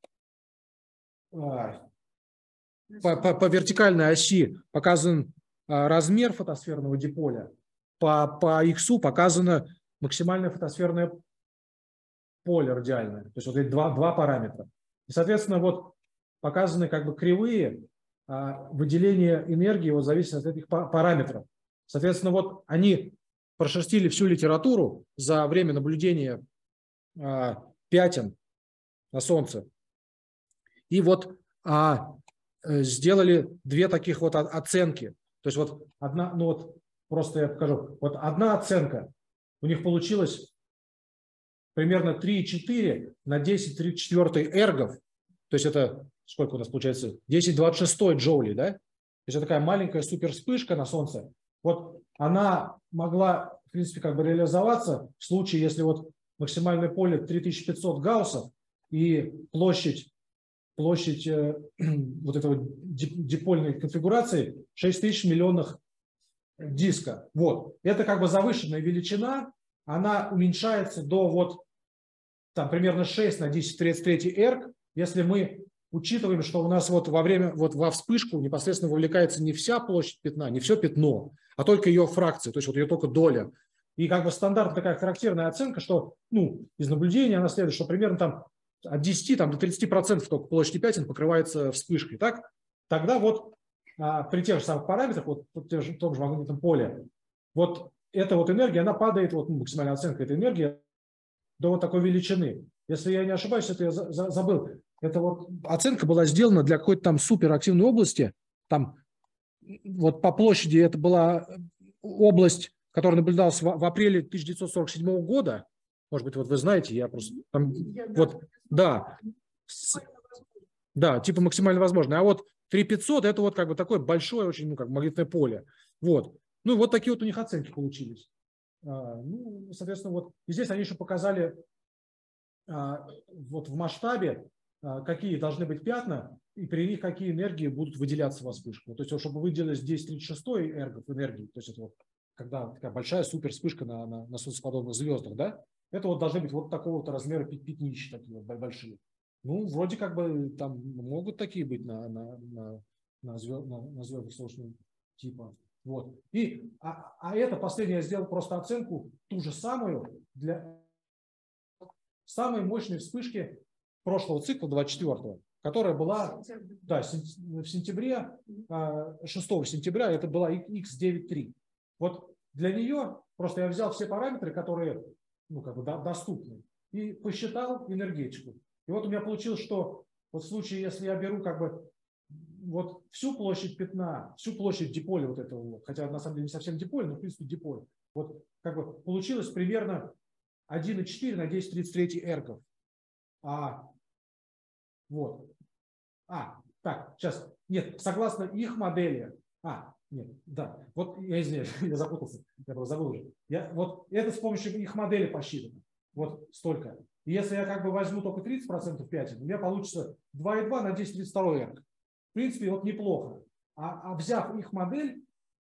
вертикальной оси показан размер фотосферного диполя, по иксу показано максимальное фотосферное поле радиальное. То есть вот эти два параметра. И, соответственно, вот показаны как бы кривые выделения энергии, вот зависит от этих параметров. Соответственно, вот они прошерстили всю литературу за время наблюдения пятен на Солнце. И вот сделали две таких вот оценки. То есть вот одна, ну вот просто я покажу. Вот одна оценка у них получилась примерно 3,4 на 10,34 эргов. То есть это сколько у нас получается? 10,26 джоулей, да? То есть это такая маленькая супервспышка на Солнце. Вот она могла, в принципе, как бы реализоваться в случае, если вот максимальное поле 3500 гауссов и площадь вот этого дипольной конфигурации 6000 миллионных диска. Вот. Это как бы завышенная величина, она уменьшается до вот там примерно 6 на 10^33 эрг, если мы учитываем, что у нас вот во вспышку непосредственно вовлекается не вся площадь пятна, не все пятно, а только ее фракция, то есть вот ее только доля. И как бы стандартная такая характерная оценка, что из наблюдения она следует, что примерно там от 10 до 30% только площади пятен покрывается вспышкой. Так? Тогда вот при тех же самых параметрах, вот в том же магнитном поле, вот эта вот энергия, она падает, вот максимальная оценка этой энергии до вот такой величины. Если я не ошибаюсь, это я забыл. Это вот оценка была сделана для какой-то там суперактивной области. Там вот по площади это была область, которая наблюдалась в апреле 1947 года. Может быть, вот вы знаете, я просто там, вот, да, типа максимально возможно. А вот 3500 это вот как бы такое большое очень, как магнитное поле. Вот. Ну, вот такие вот у них оценки получились. Ну, соответственно, вот и здесь они еще показали вот в масштабе, какие должны быть пятна, и при них какие энергии будут выделяться во вспышку. То есть, чтобы выделилось 10,36 эргов энергии, то есть это вот когда такая большая супер вспышка на солнцеподобных звездах, да, это вот должны быть вот такого вот размера пятнища, такие вот большие. Ну, вроде как бы там могут такие быть на звездах солнечного типа. Вот. А это последнее я сделал просто оценку ту же самую для самой мощной вспышки прошлого цикла, 24-го, которая была да, в сентябре, 6 сентября, это была X93. Вот для нее просто я взял все параметры, которые ну, как бы доступны, и посчитал энергетику. И вот у меня получилось, что вот в случае, если я беру как бы вот всю площадь пятна, всю площадь диполя вот этого, вот, хотя на самом деле не совсем диполь, но в принципе диполь, вот как бы получилось примерно 1,4 на 1033 эргов. Вот. Так, сейчас. Нет, согласно их модели. Нет, да. Вот я извиняюсь, я запутался. Я просто забыл уже. Вот это с помощью их модели посчитано. Вот столько. И если я как бы возьму только 30% пятен, у меня получится 2,2 на 1032 эрг. В принципе, вот неплохо. Взяв их модель,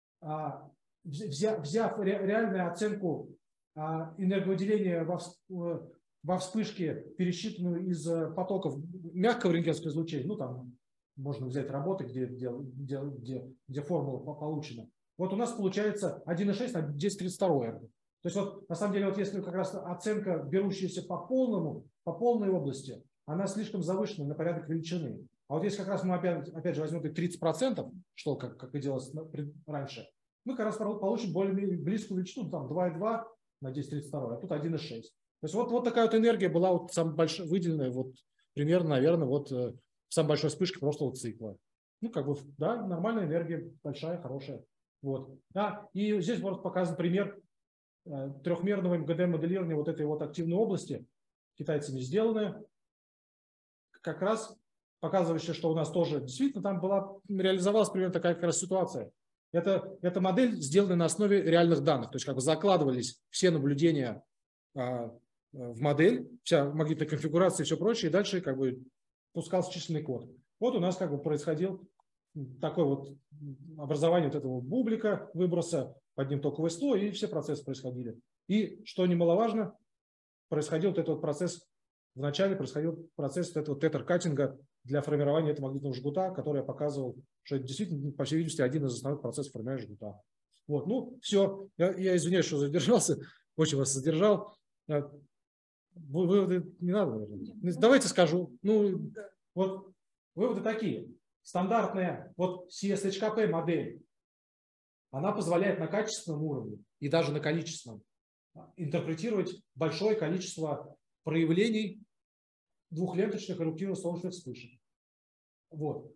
взяв реальную оценку энерговыделения во вспышке, пересчитанную из потоков мягкого рентгеновского излучения, ну там можно взять работы, где формула получена. Вот у нас получается 1,6 на 1032 эрго. То есть вот на самом деле, вот если как раз оценка, берущаяся по полной области, она слишком завышена на порядок величины. А вот если как раз мы опять же возьмем 30%, что как и делалось раньше, мы как раз получим более близкую величину, там 2,2 на 1032, а тут 1,6. То есть вот такая вот энергия была вот самая большая, выделенная вот примерно, наверное, вот в самой большой вспышке прошлого цикла. Ну, как бы, да, нормальная энергия, большая, хорошая. Вот. И здесь вот показан пример трехмерного МГД-моделирования вот этой вот активной области, китайцами сделанная, как раз показывающая, что у нас тоже действительно там реализовалась примерно такая как раз ситуация. Эта модель сделана на основе реальных данных, то есть как бы закладывались все наблюдения в модель, вся магнитная конфигурация и все прочее, и дальше как бы пускался численный код. Вот у нас как бы происходил такое вот образование вот этого бублика, выброса, под ним токовый слой, и все процессы происходили. И, что немаловажно, происходил вот этот вот процесс, вначале происходил процесс вот этого тетр-каттинга для формирования этого магнитного жгута, который я показывал, что это действительно, по всей видимости, один из основных процессов формирования жгута. Вот, ну, все. Я извиняюсь, что задержался, очень вас задержал. Выводы не надо, наверное. Давайте скажу. Ну, вот выводы такие. Стандартная вот CSHKP модель, она позволяет на качественном уровне и даже на количественном интерпретировать большое количество проявлений двухленточных эруптивных солнечных вспышек. Вот.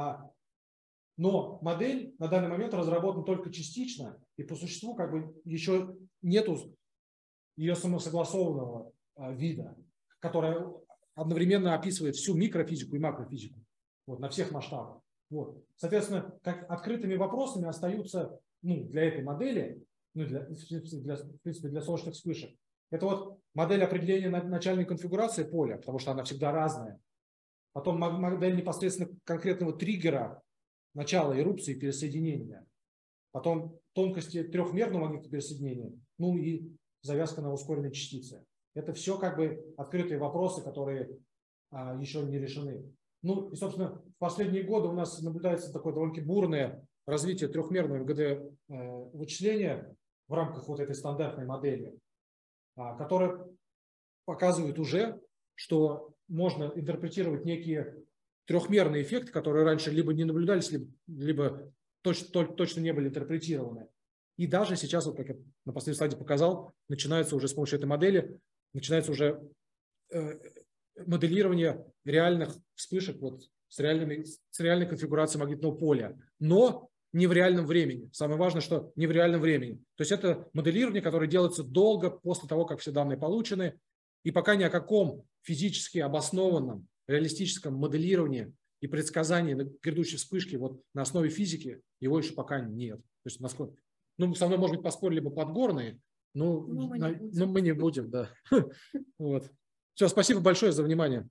Но модель на данный момент разработана только частично, и по существу как бы еще нету ее самосогласованного вида, которая одновременно описывает всю микрофизику и макрофизику вот, на всех масштабах. Вот. Соответственно, как открытыми вопросами остаются для этой модели, в принципе, для солнечных вспышек. Это вот модель определения начальной конфигурации поля, потому что она всегда разная. Потом модель непосредственно конкретного триггера начала эрупции и пересоединения. Потом тонкости трехмерного магнитного пересоединения. Ну и завязка на ускоренной частице. Это все как бы открытые вопросы, которые еще не решены. Ну и, собственно, в последние годы у нас наблюдается такое довольно бурное развитие трехмерного МГД вычисления в рамках вот этой стандартной модели, которая показывает уже, что можно интерпретировать некие трехмерные эффекты, которые раньше либо не наблюдались, либо точно не были интерпретированы. И даже сейчас, вот как я на последнем слайде показал, начинается уже с помощью этой модели, начинается уже моделирование реальных вспышек вот с реальной конфигурацией магнитного поля, но не в реальном времени. Самое важное, что не в реальном времени. То есть это моделирование, которое делается долго после того, как все данные получены, и пока ни о каком физически обоснованном, реалистическом моделировании и предсказании грядущей вспышки вот на основе физики его еще пока нет. То есть, насколько, со мной, может быть, поспорили бы подгорные, но мы не будем, да. Вот. Все, спасибо большое за внимание.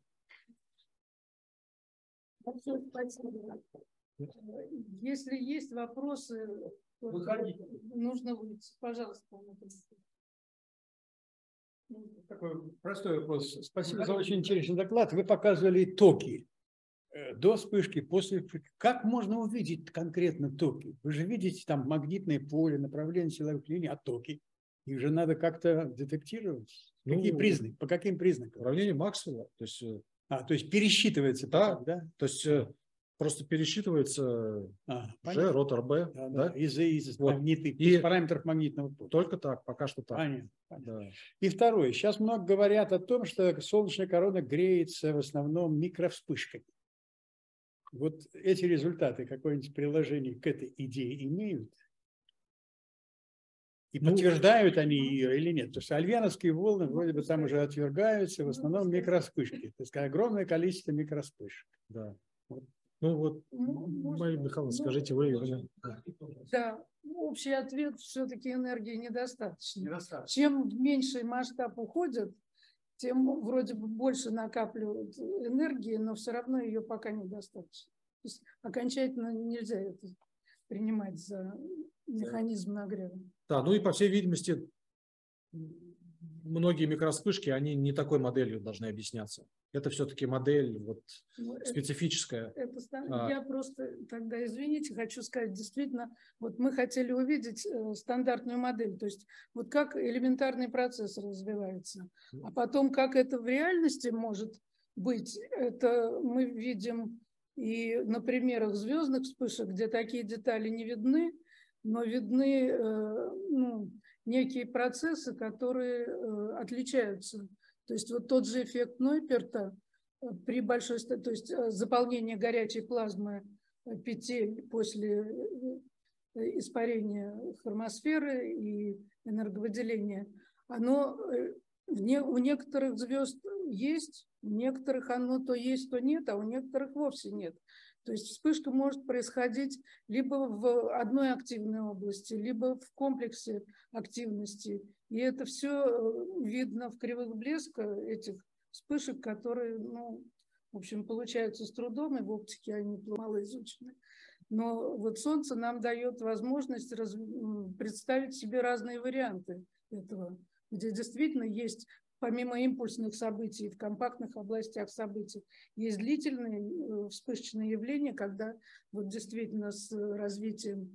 Большое спасибо. Если есть вопросы, выходите. Нужно выйти. Пожалуйста. Такой простой вопрос. Спасибо за очень интересный доклад. Вы показывали токи до вспышки, после вспышки. Как можно увидеть конкретно токи? Вы же видите там магнитное поле, направление силовых линий, а токи? Их же надо как-то детектировать. Какие признаки? По каким признакам? Уравнение Максвелла. То есть пересчитывается. Да, потом, да? То есть просто пересчитывается G, рот РБ. Да. Из параметров магнитного поля. Только так, пока что так. Понятно. Да. И второе. Сейчас много говорят о том, что солнечная корона греется в основном микровспышками. Вот эти результаты какое-нибудь приложение к этой идее имеют? И подтверждают они ее или нет? Потому что альвеновские волны вроде бы там уже отвергаются, в основном микроспышки. То есть огромное количество микроспышек. Да. Мария Михайловна, скажите вы. Да, общий ответ: все-таки энергии недостаточно. Чем в меньший масштаб уходят, тем вроде бы больше накапливают энергии, но все равно ее пока недостаточно. То есть окончательно нельзя это принимать за механизм нагрева. Да, и по всей видимости, многие микроспышки, они не такой моделью должны объясняться. Это все-таки модель специфическая. Я просто тогда, извините, хочу сказать, действительно, мы хотели увидеть стандартную модель, то есть как элементарный процесс развивается, а потом как это в реальности может быть, это мы видим и на примерах звездных вспышек, где такие детали не видны, но видны некие процессы, которые отличаются. То есть тот же эффект Нойперта при большой, то есть заполнение горячей плазмы петель после испарения хромосферы и энерговыделения, оно у некоторых звезд есть, у некоторых оно то есть, то нет, а у некоторых вовсе нет. То есть вспышка может происходить либо в одной активной области, либо в комплексе активности. И это все видно в кривых блеска этих вспышек, которые, в общем, получаются с трудом, и в оптике они мало изучены. Но Солнце нам дает возможность представить себе разные варианты этого, где действительно есть, помимо импульсных событий в компактных областях событий, есть длительные вспышечные явления, когда действительно с развитием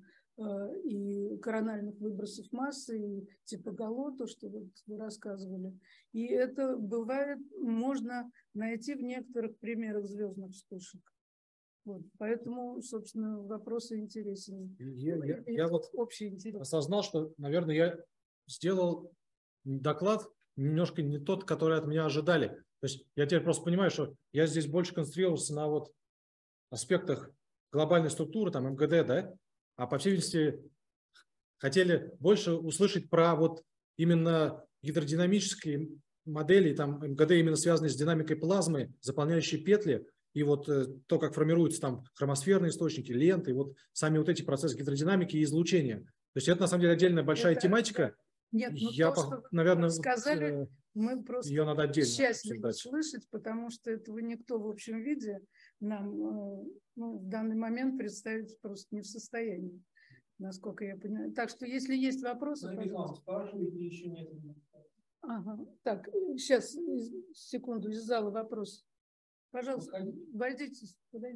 и корональных выбросов массы, и типа Гало, то, что вы рассказывали. И это бывает, можно найти в некоторых примерах звездных вспышек. Поэтому, собственно, вопросы интересны. Я общий интерес. Осознал, что, наверное, я сделал доклад немножко не тот, который от меня ожидали. То есть я теперь просто понимаю, что я здесь больше концентрировался на аспектах глобальной структуры, там МГД, да, а по всей видимости хотели больше услышать про именно гидродинамические модели, там МГД именно связанные с динамикой плазмы, заполняющие петли, и то, как формируются там хромосферные источники, ленты, сами эти процессы гидродинамики и излучения. То есть это на самом деле отдельная большая тематика. Нет, наверное, сказали, мы просто ее надо отдельно счастливы слышать, потому что этого никто в общем виде нам в данный момент представить просто не в состоянии, насколько я понимаю. Так что, если есть вопросы, спрашивайте, еще нет. Ага. Так, сейчас, секунду, из зала вопрос. Пожалуйста, подойдите.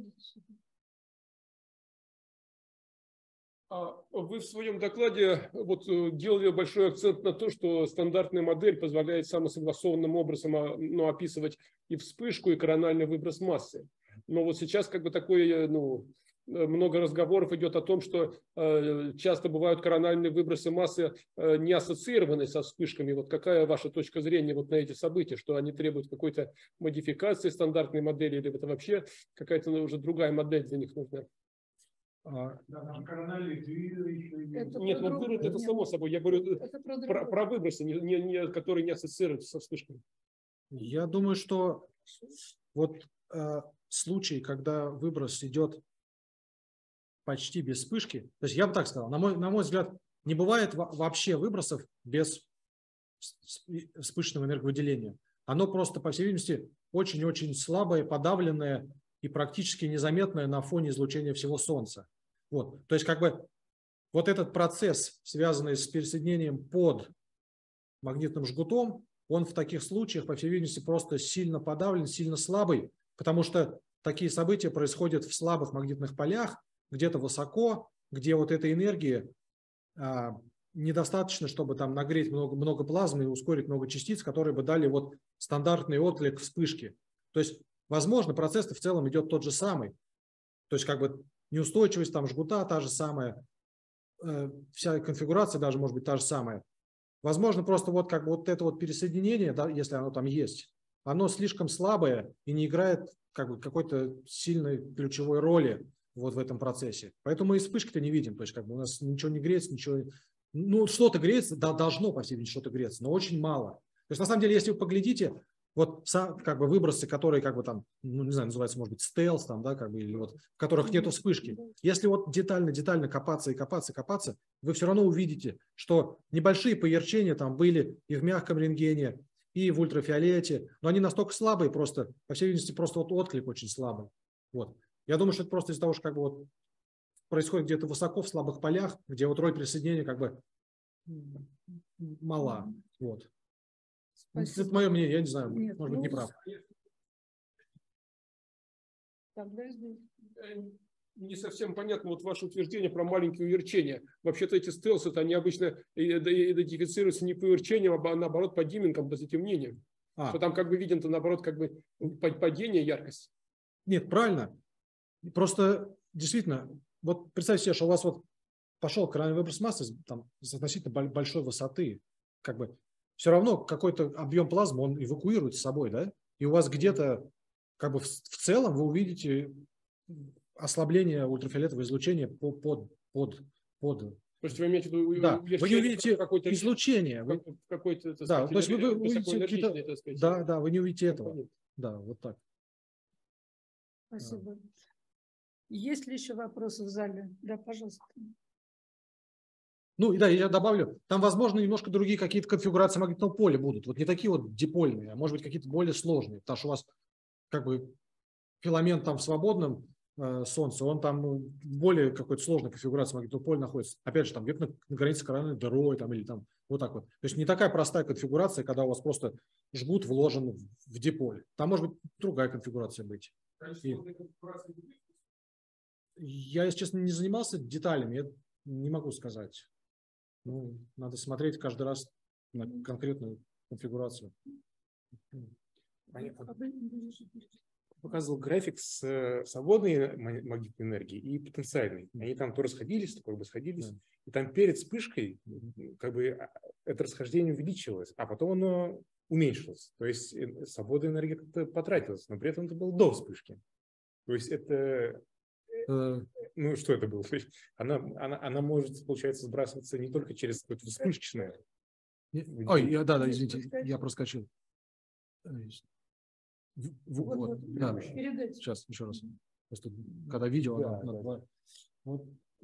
Вы в своем докладе делали большой акцент на то, что стандартная модель позволяет самосогласованным образом описывать и вспышку, и корональный выброс массы. Но сейчас такое, много разговоров идет о том, что часто бывают корональные выбросы массы не ассоциированные со вспышками. Какая ваша точка зрения на эти события, что они требуют какой-то модификации стандартной модели, или это вообще какая-то уже другая модель для них нужна? Корональные дыры еще нет, дыры это само собой. Я говорю про выбросы, которые не ассоциируются со вспышками. Я думаю, что случай, когда выброс идет почти без вспышки, то есть я бы так сказал, на мой взгляд, не бывает вообще выбросов без вспышечного энерговыделения. Оно просто, по всей видимости, очень-очень слабое, подавленное и практически незаметное на фоне излучения всего Солнца. То есть этот процесс, связанный с пересоединением под магнитным жгутом, он в таких случаях, по всей видимости, просто сильно подавлен, сильно слабый, потому что такие события происходят в слабых магнитных полях, где-то высоко, где вот этой энергии недостаточно, чтобы там нагреть много плазмы и ускорить много частиц, которые бы дали вот стандартный отклик вспышки. То есть, возможно, процесс-то в целом идет тот же самый. То есть, как бы неустойчивость там жгута та же самая, вся конфигурация даже может быть та же самая. Возможно, просто вот как бы вот это вот пересоединение, да, если оно там есть, оно слишком слабое и не играет как бы какой-то сильной ключевой роли вот в этом процессе. Поэтому мы и вспышки-то не видим. То есть, как бы у нас ничего не греется, ничего. Ну, что-то греется, да, должно, по всей видимости, что-то греться, но очень мало. То есть, на самом деле, если вы поглядите, вот как бы выбросы, которые как бы там, ну, не знаю, называется, может быть, стелс, там, да, как бы, или вот, в которых нету вспышки. Если вот детально копаться и копаться, вы все равно увидите, что небольшие поярчения там были и в мягком рентгене, и в ультрафиолете, но они настолько слабые просто, по всей видимости, просто вот отклик очень слабый. Вот. Я думаю, что это просто из-за того, что как бы вот происходит где-то высоко в слабых полях, где вот роль присоединения как бы мала. Вот. Спасибо. Это мое мнение, я не знаю, Нет, может быть, не прав. Тогда здесь. Не совсем понятно вот ваше утверждение про маленькие уверчения. Вообще-то эти стелсы, они обычно идентифицируются не по уверчениям, а наоборот по диммингам, по затемнениям. Что там как бы виден-то наоборот как бы падение яркости. Нет, правильно. Просто действительно, вот представьте себе, что у вас вот пошел корональный выброс массы там, с относительно большой высоты, как бы все равно какой-то объем плазмы он эвакуирует с собой, да? И у вас где-то как бы в целом вы увидите ослабление ультрафиолетового излучения под. То есть вы имеете в виду, да, вы не увидите излучение. Какой-то, да, то есть вы увидите какие-то. Да, вы не увидите этого. Понятно. Да, вот так. Спасибо. Есть ли еще вопросы в зале? Да, пожалуйста. Ну, и да, я добавлю, там, возможно, немножко другие какие-то конфигурации магнитного поля будут. Вот не такие вот дипольные, а может быть, какие-то более сложные. Потому что у вас как бы филамент там в свободном Солнце, он там в более какой-то сложной конфигурации магнитного поля находится. Опять же, там где-то на границе корональной дырой там, или там вот так вот. То есть не такая простая конфигурация, когда у вас просто жгут вложен в диполь. Там может быть другая конфигурация быть. Я, если честно, не занимался деталями, я не могу сказать. Ну, надо смотреть каждый раз на конкретную конфигурацию. Понятно. Показывал график с свободной магнитной энергией и потенциальной. Они там то расходились, то как бы сходились. И там перед вспышкой как бы это расхождение увеличилось, а потом оно уменьшилось. То есть свободная энергия как-то потратилась, но при этом это было до вспышки. То есть это... Ну, что это было? Она может, получается, сбрасываться не только через какое-то вспышечное. Ой, да, извините, я проскочил. Вот, да. Сейчас, еще раз. Просто когда видео, да. Вот,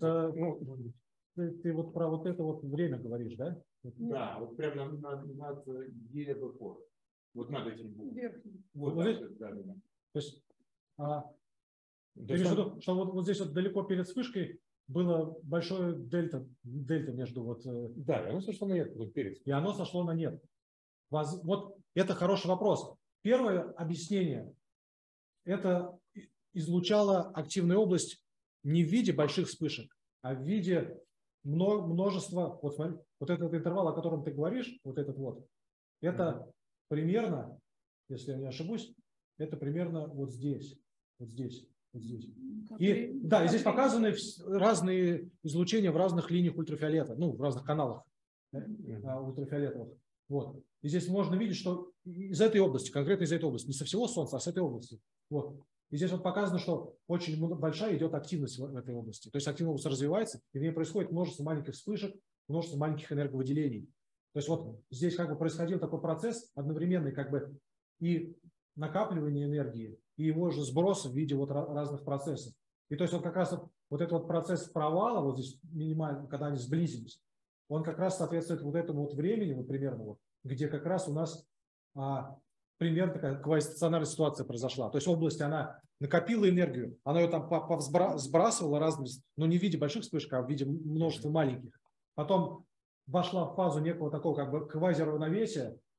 ты вот про вот это вот время говоришь, да? Да, вот прямо над ЕБПО. Вот над этим. Вот здесь? Да. То есть, ты имеешь в виду, что вот здесь вот далеко перед вспышкой было большое дельта между вот... Да, и оно сошло на нет перед. И оно сошло на нет. Вот это хороший вопрос. Первое объяснение – это излучала активная область не в виде больших вспышек, а в виде множества… Вот смотри, вот этот интервал, о котором ты говоришь, вот этот вот, это примерно, если я не ошибусь, это примерно вот здесь, вот здесь. Вот здесь. И, да, и здесь показаны разные излучения в разных линиях ультрафиолета, ну, в разных каналах ультрафиолетовых. Вот. И здесь можно видеть, что из этой области, конкретно из этой области, не со всего Солнца, а с этой области. Вот. И здесь вот показано, что очень большая идет активность в этой области. То есть активная область развивается, и в ней происходит множество маленьких вспышек, множество маленьких энерговыделений. То есть вот здесь как бы происходил такой процесс одновременный, как бы и накапливание энергии, и его же сброс в виде вот разных процессов. И то есть вот как раз вот этот вот процесс провала, вот здесь минимально, когда они сблизились, он как раз соответствует вот этому вот времени, вот примерно вот, где как раз у нас примерно такая квазистационарная ситуация произошла. То есть область, она накопила энергию, она ее там сбрасывала разными, но не в виде больших вспышек, а в виде множества маленьких. Потом вошла в фазу некого такого как бы квазиравновесия,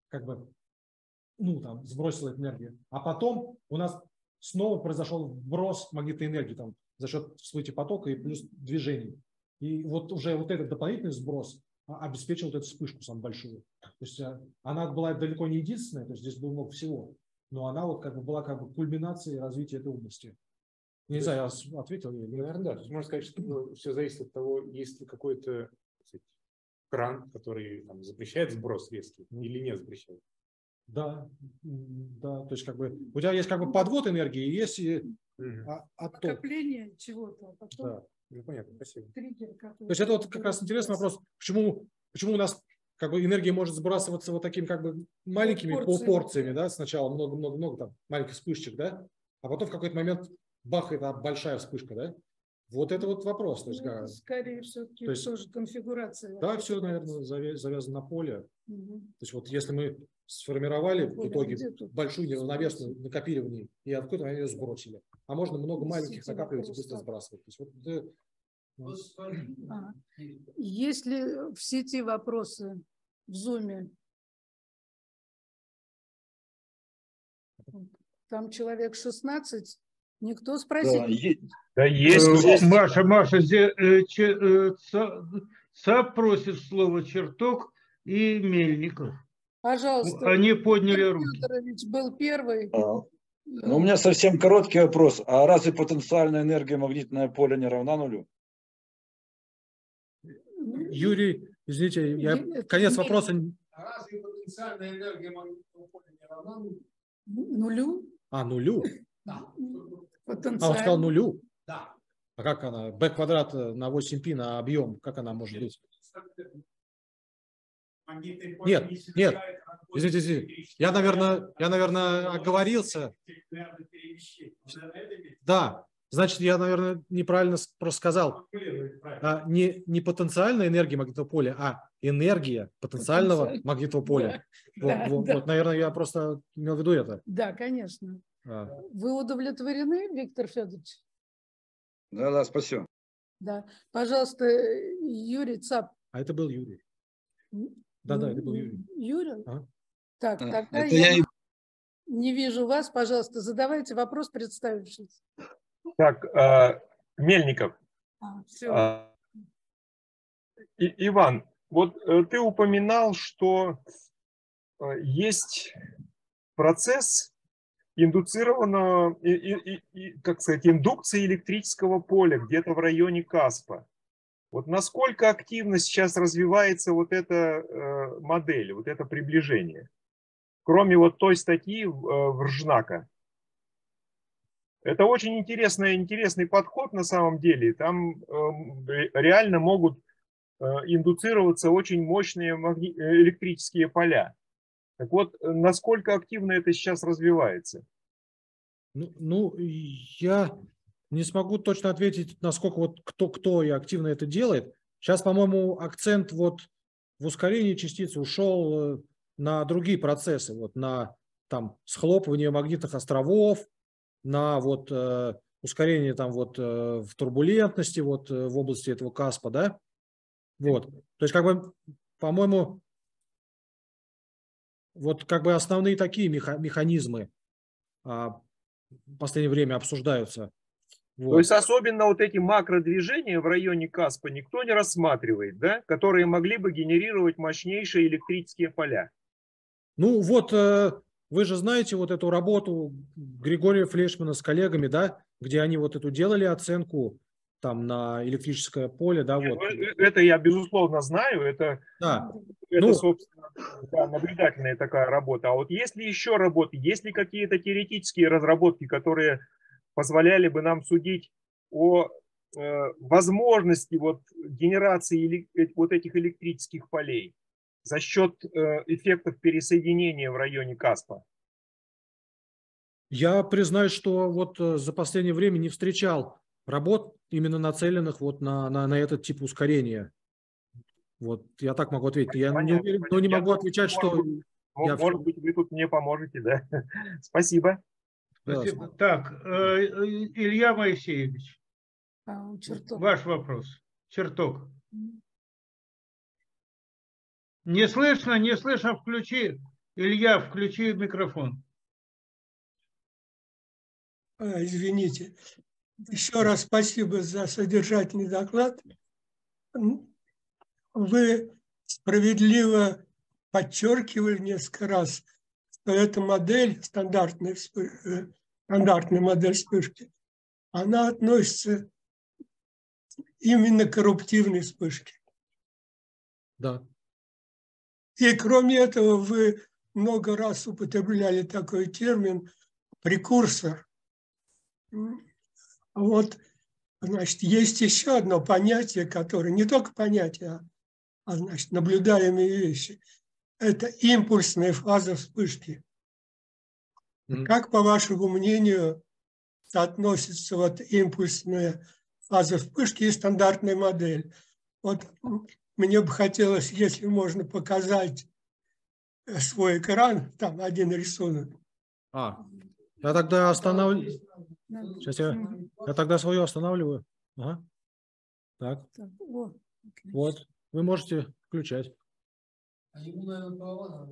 как бы, ну, там, сбросила эту энергию. А потом у нас снова произошел вброс магнитной энергии там, за счет всплытия потока и плюс движений. И вот уже вот этот дополнительный сброс обеспечил вот эту вспышку самую большую. То есть она была далеко не единственная, то есть здесь было много всего, но она вот как бы была как бы кульминацией развития этой области. Не знаю, я ответил. Наверное, да. То есть можно сказать, что все зависит от того, есть ли какой-то кран, который там, запрещает сброс резкий или не запрещает. Да, да, то есть как бы у тебя есть как бы подвод энергии, и есть и отток. Накопление чего-то, а потом Да. Ну, понятно, спасибо. триггер какой-то. То есть это вот как раз интересный вопрос, почему у нас как бы энергия может сбрасываться вот такими как бы маленькими порциями, да, сначала много-много-много там маленьких вспышечек, да, а потом в какой-то момент бах, это большая вспышка, да. Вот это вот вопрос. То есть, Ну, скорее все-таки то есть, тоже конфигурация. да, все, наверное, завязано на поле. Угу. То есть вот если мы сформировали в Поле, итоге где тут большую неравновесную накопили в ней, и откуда ее сбросили. А можно много маленьких Сети накапливать и вопрос, быстро да. сбрасывать. То есть вот, Есть ли в сети вопросы в Зуме? Там человек 16. Никто спросить? Да, есть. Маша, САП просит слово Черток и Мельников. Пожалуйста. Они подняли руки. Федорович был первый. Ну, у меня совсем короткий вопрос. А разве потенциальная энергия магнитное поле не равна нулю? Юрий, извините, конец вопроса. Разве потенциальная энергия магнитного поля не равна нулю? Нулю? Нулю? Да. Потенциально. А он сказал нулю? Да. А как она? b квадрат на 8π на объем, как она может быть? Нет, извините, я, наверное, оговорился. Да, значит, я, наверное, неправильно просто сказал. Не потенциальная энергия магнитного поля, а энергия потенциального магнитного поля. Да. Вот, наверное, я просто имел в виду это. Да, конечно. Вы удовлетворены, Виктор Федорович? Да, спасибо. Да. Пожалуйста, Юрий Цап. А это был Юрий. Да, это был Юрий. Юрий? Ага. Так, тогда Это я не вижу вас. Пожалуйста, задавайте вопрос, представившись. Так, Мельников. Все. Иван, вот ты упоминал, что есть процесс индуцированного, как сказать, индукции электрического поля где-то в районе Каспа. Вот насколько активно сейчас развивается вот эта модель, вот это приближение, кроме вот той статьи в Ржнака. Это очень интересный подход на самом деле. Там реально могут индуцироваться очень мощные электрические поля. Так вот, насколько активно это сейчас развивается? Ну, я не смогу точно ответить, насколько вот кто и активно это делает. Сейчас, по-моему, акцент вот в ускорении частицы ушел на другие процессы, вот на там схлопывание магнитных островов, на вот ускорение там вот в турбулентности вот в области этого Каспа, да? Вот. То есть как бы, по-моему, вот как бы основные такие механизмы в последнее время обсуждаются. Вот. То есть особенно вот эти макродвижения в районе Каспа никто не рассматривает, да? Которые могли бы генерировать мощнейшие электрические поля. Ну вот вы же знаете вот эту работу Григория Флейшмана с коллегами, да, где они вот эту делали оценку там на электрическое поле, да, вот. Это я безусловно знаю, это собственно, да, наблюдательная такая работа. А вот есть ли еще работы, есть ли какие-то теоретические разработки, которые позволяли бы нам судить о возможности вот генерации вот этих электрических полей за счет эффектов пересоединения в районе Каспа? Я признаюсь, что вот за последнее время не встречал работ, именно нацеленных вот на этот тип ускорения. Вот я так могу ответить. Я не уверен, но не могу отвечать, что... Может быть, вы тут мне поможете, да? Спасибо. Спасибо. Так, Илья Моисеевич, ваш вопрос. Черток. Не слышно, включи Илья, включи микрофон. Извините. Еще раз спасибо за содержательный доклад. Вы справедливо подчеркивали несколько раз, что эта модель, стандартная модель вспышки, она относится именно к эруптивной вспышке. Да. И кроме этого вы много раз употребляли такой термин прекурсор. Вот, значит, есть еще одно понятие, которое не только понятие, значит, наблюдаемые вещи. Это импульсная фаза вспышки. Как, по вашему мнению, соотносится вот импульсная фаза вспышки и стандартная модель? Вот мне бы хотелось, если можно, показать свой экран, там один рисунок. Я тогда останавливаю. Сейчас я тогда свою останавливаю. Ага. Так. Вот. Вы можете включать. А ему, наверное, права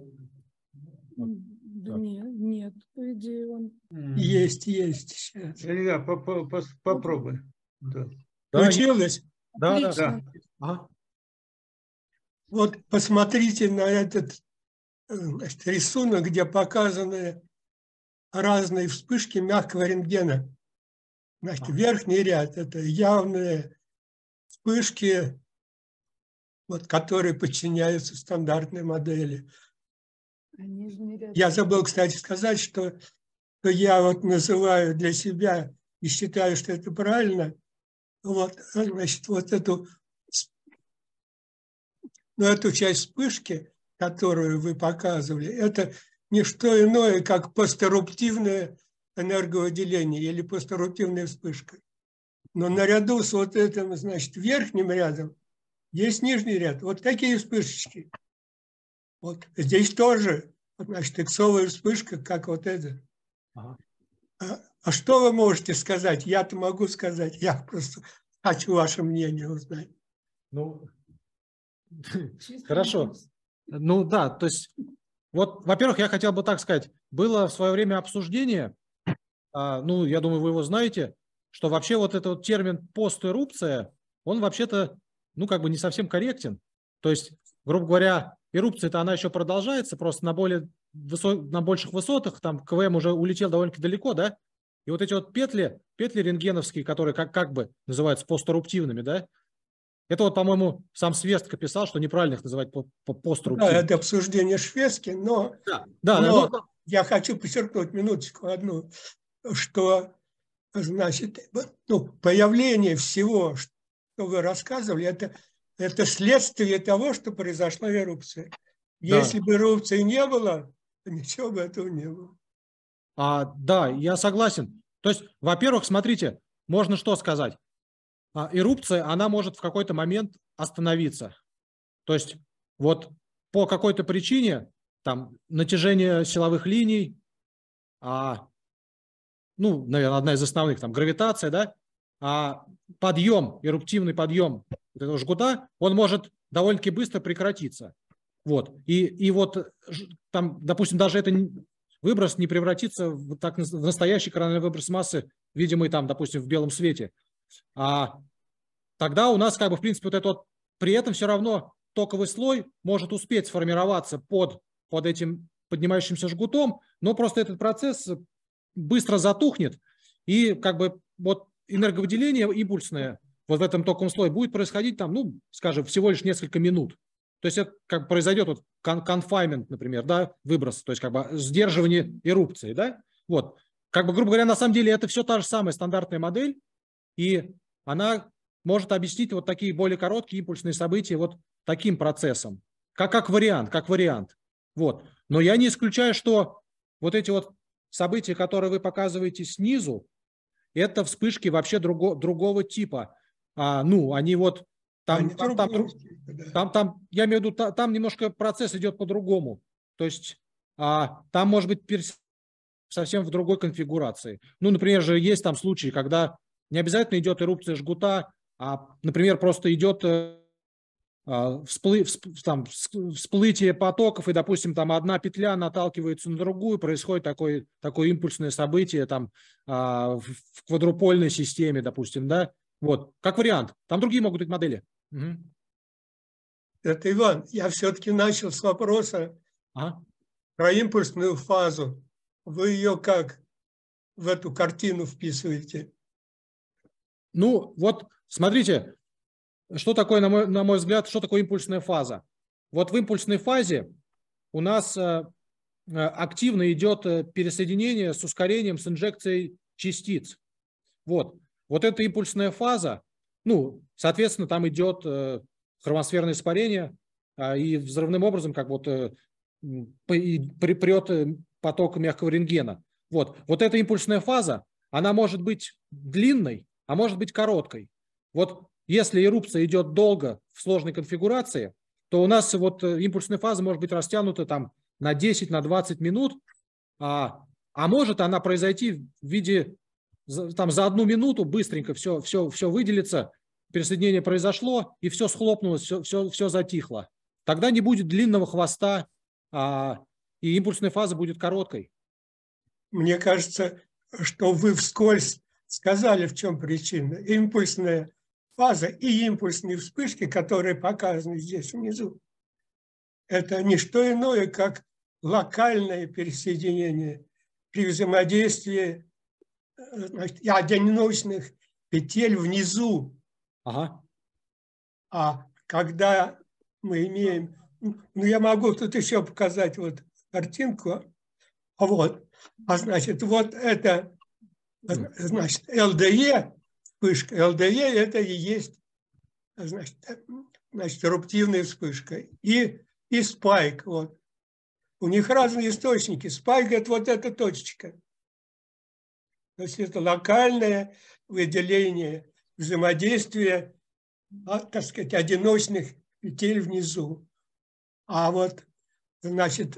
Да нет, по идее он... Есть сейчас. Илья, попробуй. Да. Включилось? Да. Ага. Вот посмотрите на этот, значит, рисунок, где показаны разные вспышки мягкого рентгена. Значит, верхний ряд – это явные вспышки, вот, которые подчиняются стандартной модели. Я забыл, кстати, сказать, что я вот называю для себя и считаю, что это правильно. Вот, значит, вот эту часть вспышки, которую вы показывали, это не что иное, как постеруптивное энерговыделение или постеруптивная вспышка. Но наряду с вот этим, значит, верхним рядом есть нижний ряд. Вот такие вспышечки. Вот здесь тоже, значит, иксовая вспышка, как вот эта. Ага. А что вы можете сказать? Я-то могу сказать. Я просто хочу ваше мнение узнать. Ну, хорошо. Ну да, то есть, вот, во-первых, я хотел бы так сказать, было в свое время обсуждение, ну, я думаю, вы его знаете, что вообще вот этот вот термин постерупция, он вообще-то, ну, как бы не совсем корректен. То есть, грубо говоря, эрупция-то она еще продолжается, просто на больших высотах, там КВМ уже улетел довольно-таки далеко, да? И вот эти вот петли рентгеновские, которые как бы называются постеруптивными, да? Это вот, по-моему, сам Свестка писал, что неправильно их называть постеруптивными. Да, это обсуждение Шведски, но я хочу подчеркнуть минуточку одну, что, значит, ну, появление всего, что вы рассказывали, это следствие того, что произошла эрупция. Если бы эрупции не было, то ничего бы этого не было. Да, я согласен. То есть, во-первых, смотрите, можно что сказать? Эрупция, она может в какой-то момент остановиться. То есть, вот по какой-то причине, там, натяжение силовых линий, ну, наверное, одна из основных, там, гравитация, да, подъем, эруптивный подъем вот этого жгута, он может довольно-таки быстро прекратиться. Вот. И вот там, допустим, даже это выброс не превратится в настоящий корональный выброс массы, видимый там, допустим, в белом свете. Тогда у нас, как бы, в принципе, вот это вот, при этом все равно токовый слой может успеть сформироваться под этим поднимающимся жгутом, но просто этот процесс быстро затухнет, и как бы вот энерговыделение импульсное вот в этом токовом слое будет происходить там, ну, скажем, всего лишь несколько минут. То есть это как произойдет вот confinement, например, да, выброс, то есть как бы сдерживание эрупции, да, вот. Как бы, грубо говоря, на самом деле это все та же самая стандартная модель, и она может объяснить вот такие более короткие импульсные события вот таким процессом, как вариант. Вот. Но я не исключаю, что вот эти вот события, которые вы показываете снизу, это вспышки вообще другого типа. Ну, они вот там, я имею в виду, там немножко процесс идет по-другому. То есть там может быть совсем в другой конфигурации. Ну, например, же есть там случаи, когда не обязательно идет эрупция жгута, например, просто идет всплытие потоков, и, допустим, там одна петля наталкивается на другую, происходит такое импульсное событие там, в квадрупольной системе, допустим, да? Вот, как вариант. Там другие могут быть модели. Угу. Это, Иван, я все-таки начал с вопроса про импульсную фазу. Вы ее как в эту картину вписываете? Ну, вот, смотрите, что такое, на мой взгляд, что такое импульсная фаза? Вот в импульсной фазе у нас активно идет пересоединение с ускорением, с инжекцией частиц. Вот эта импульсная фаза, ну, соответственно, там идет хромосферное испарение, и взрывным образом как вот прет поток мягкого рентгена. Вот эта импульсная фаза, она может быть длинной, а может быть короткой. Вот если эрупция идет долго в сложной конфигурации, то у нас вот импульсная фаза может быть растянута там на 10, на 20 минут, а может она произойти в виде, там за 1 минуту быстренько все выделится, пересоединение произошло, и все схлопнулось, все затихло. Тогда не будет длинного хвоста, и импульсная фаза будет короткой. Мне кажется, что вы вскользь сказали, в чем причина. Импульсная фаза и импульсные вспышки, которые показаны здесь внизу, это не что иное, как локальное пересоединение при взаимодействии, значит, одиночных петель внизу. А когда мы имеем... Ну, я могу тут еще показать вот картинку. Значит, вот это, значит, ЛДЕ, вспышка. ЛДЕ это и есть, значит, эруптивная вспышка. И спайк. Вот. У них разные источники. Спайк – это вот эта точечка. То есть это локальное выделение взаимодействия, так сказать, одиночных петель внизу. А вот, значит,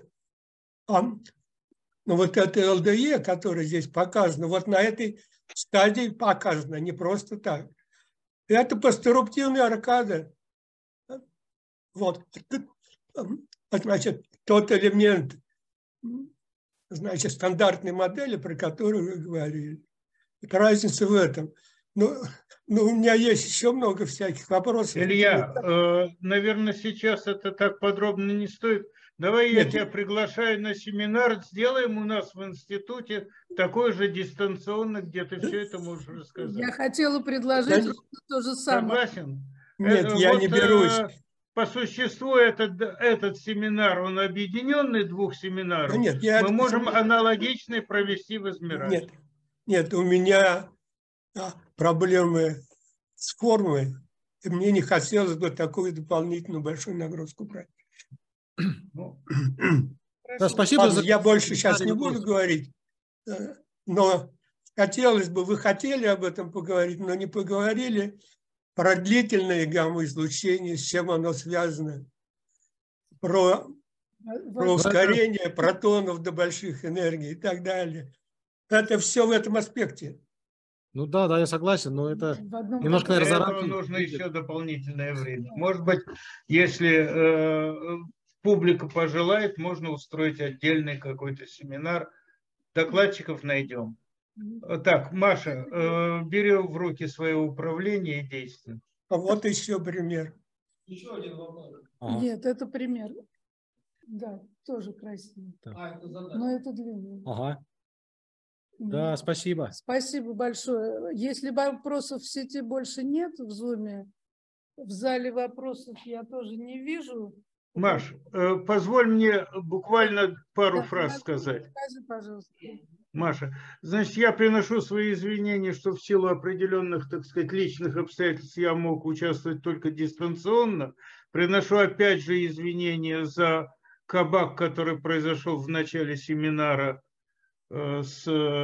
вот это ЛДЕ, которое здесь показано, вот на этой стадии показано, не просто так. Это постеруптивная аркада. Вот. Значит, тот элемент, значит, стандартной модели, про которую вы говорили. Это разница в этом. Но у меня есть еще много всяких вопросов. Илья, наверное, сейчас это так подробно не стоит. Давай я тебя приглашаю на семинар, сделаем у нас в институте такой же дистанционно, где ты все это можешь рассказать. Я хотела предложить то же самое. Согласен? Нет, я не берусь. По существу этот семинар, он объединенный 2 семинаров. Нет, мы можем аналогичный провести в Измирале. Нет, у меня проблемы с формой, и мне не хотелось бы такую дополнительную большую нагрузку брать. Спасибо. Я больше сейчас не буду говорить, но хотелось бы, вы хотели об этом поговорить, но не поговорили про длительное гамма-излучение, с чем оно связано, про ускорение протонов до больших энергий и так далее. Это все в этом аспекте. Ну да, я согласен, но это немножко, наверное, за рамки. Нужно еще дополнительное время. Может быть, если публика пожелает, можно устроить отдельный какой-то семинар. Докладчиков найдем. Так, Маша, бери в руки свое управление и действуй. Вот еще пример. Еще один вопрос. Нет, это пример. Да, тоже красиво. Но это длинно. Да, спасибо. Спасибо большое. Если вопросов в сети больше нет, в Zoom, в зале вопросов я тоже не вижу. Маш, позволь мне буквально пару фраз сказать. Скажи, пожалуйста. Маша, значит, я приношу свои извинения, что в силу определенных, так сказать, личных обстоятельств я мог участвовать только дистанционно. Приношу опять же извинения за кабак, который произошел в начале семинара с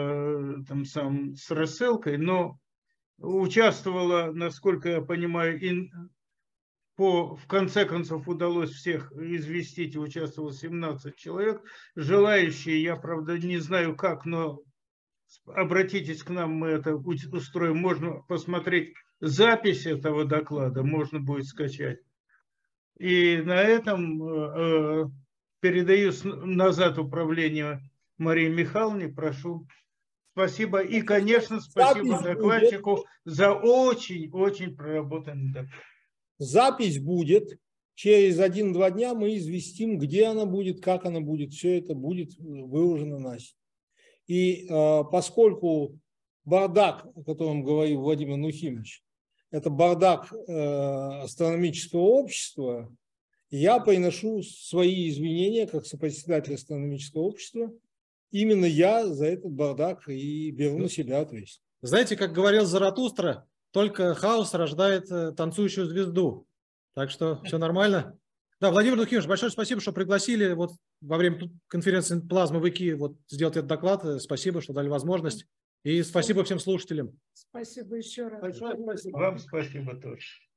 рассылкой, но участвовала, насколько я понимаю, в конце концов удалось всех известить, участвовало 17 человек. Желающие, я, правда, не знаю как, но обратитесь к нам, мы это устроим. Можно посмотреть запись этого доклада, можно будет скачать. И на этом передаю назад управление Марии Михайловне. Прошу. Спасибо. И, конечно, спасибо докладчику за очень-очень проработанный доклад. Запись будет. Через 1-2 дня мы известим, где она будет, как она будет. Все это будет выложено на сеть. И поскольку бардак, о котором говорил Владимир Нухимович, это бардак астрономического общества, я приношу свои извинения как сопредседатель астрономического общества. Именно я за этот бардак и беру на себя ответственность. Знаете, как говорил Заратустра, только хаос рождает танцующую звезду. Так что все нормально. Да, Владимир Нухимович, большое спасибо, что пригласили вот во время конференции «Плазма ВКИ» вот сделать этот доклад. Спасибо, что дали возможность. И спасибо всем слушателям. Спасибо еще раз. Большое спасибо. Вам спасибо тоже.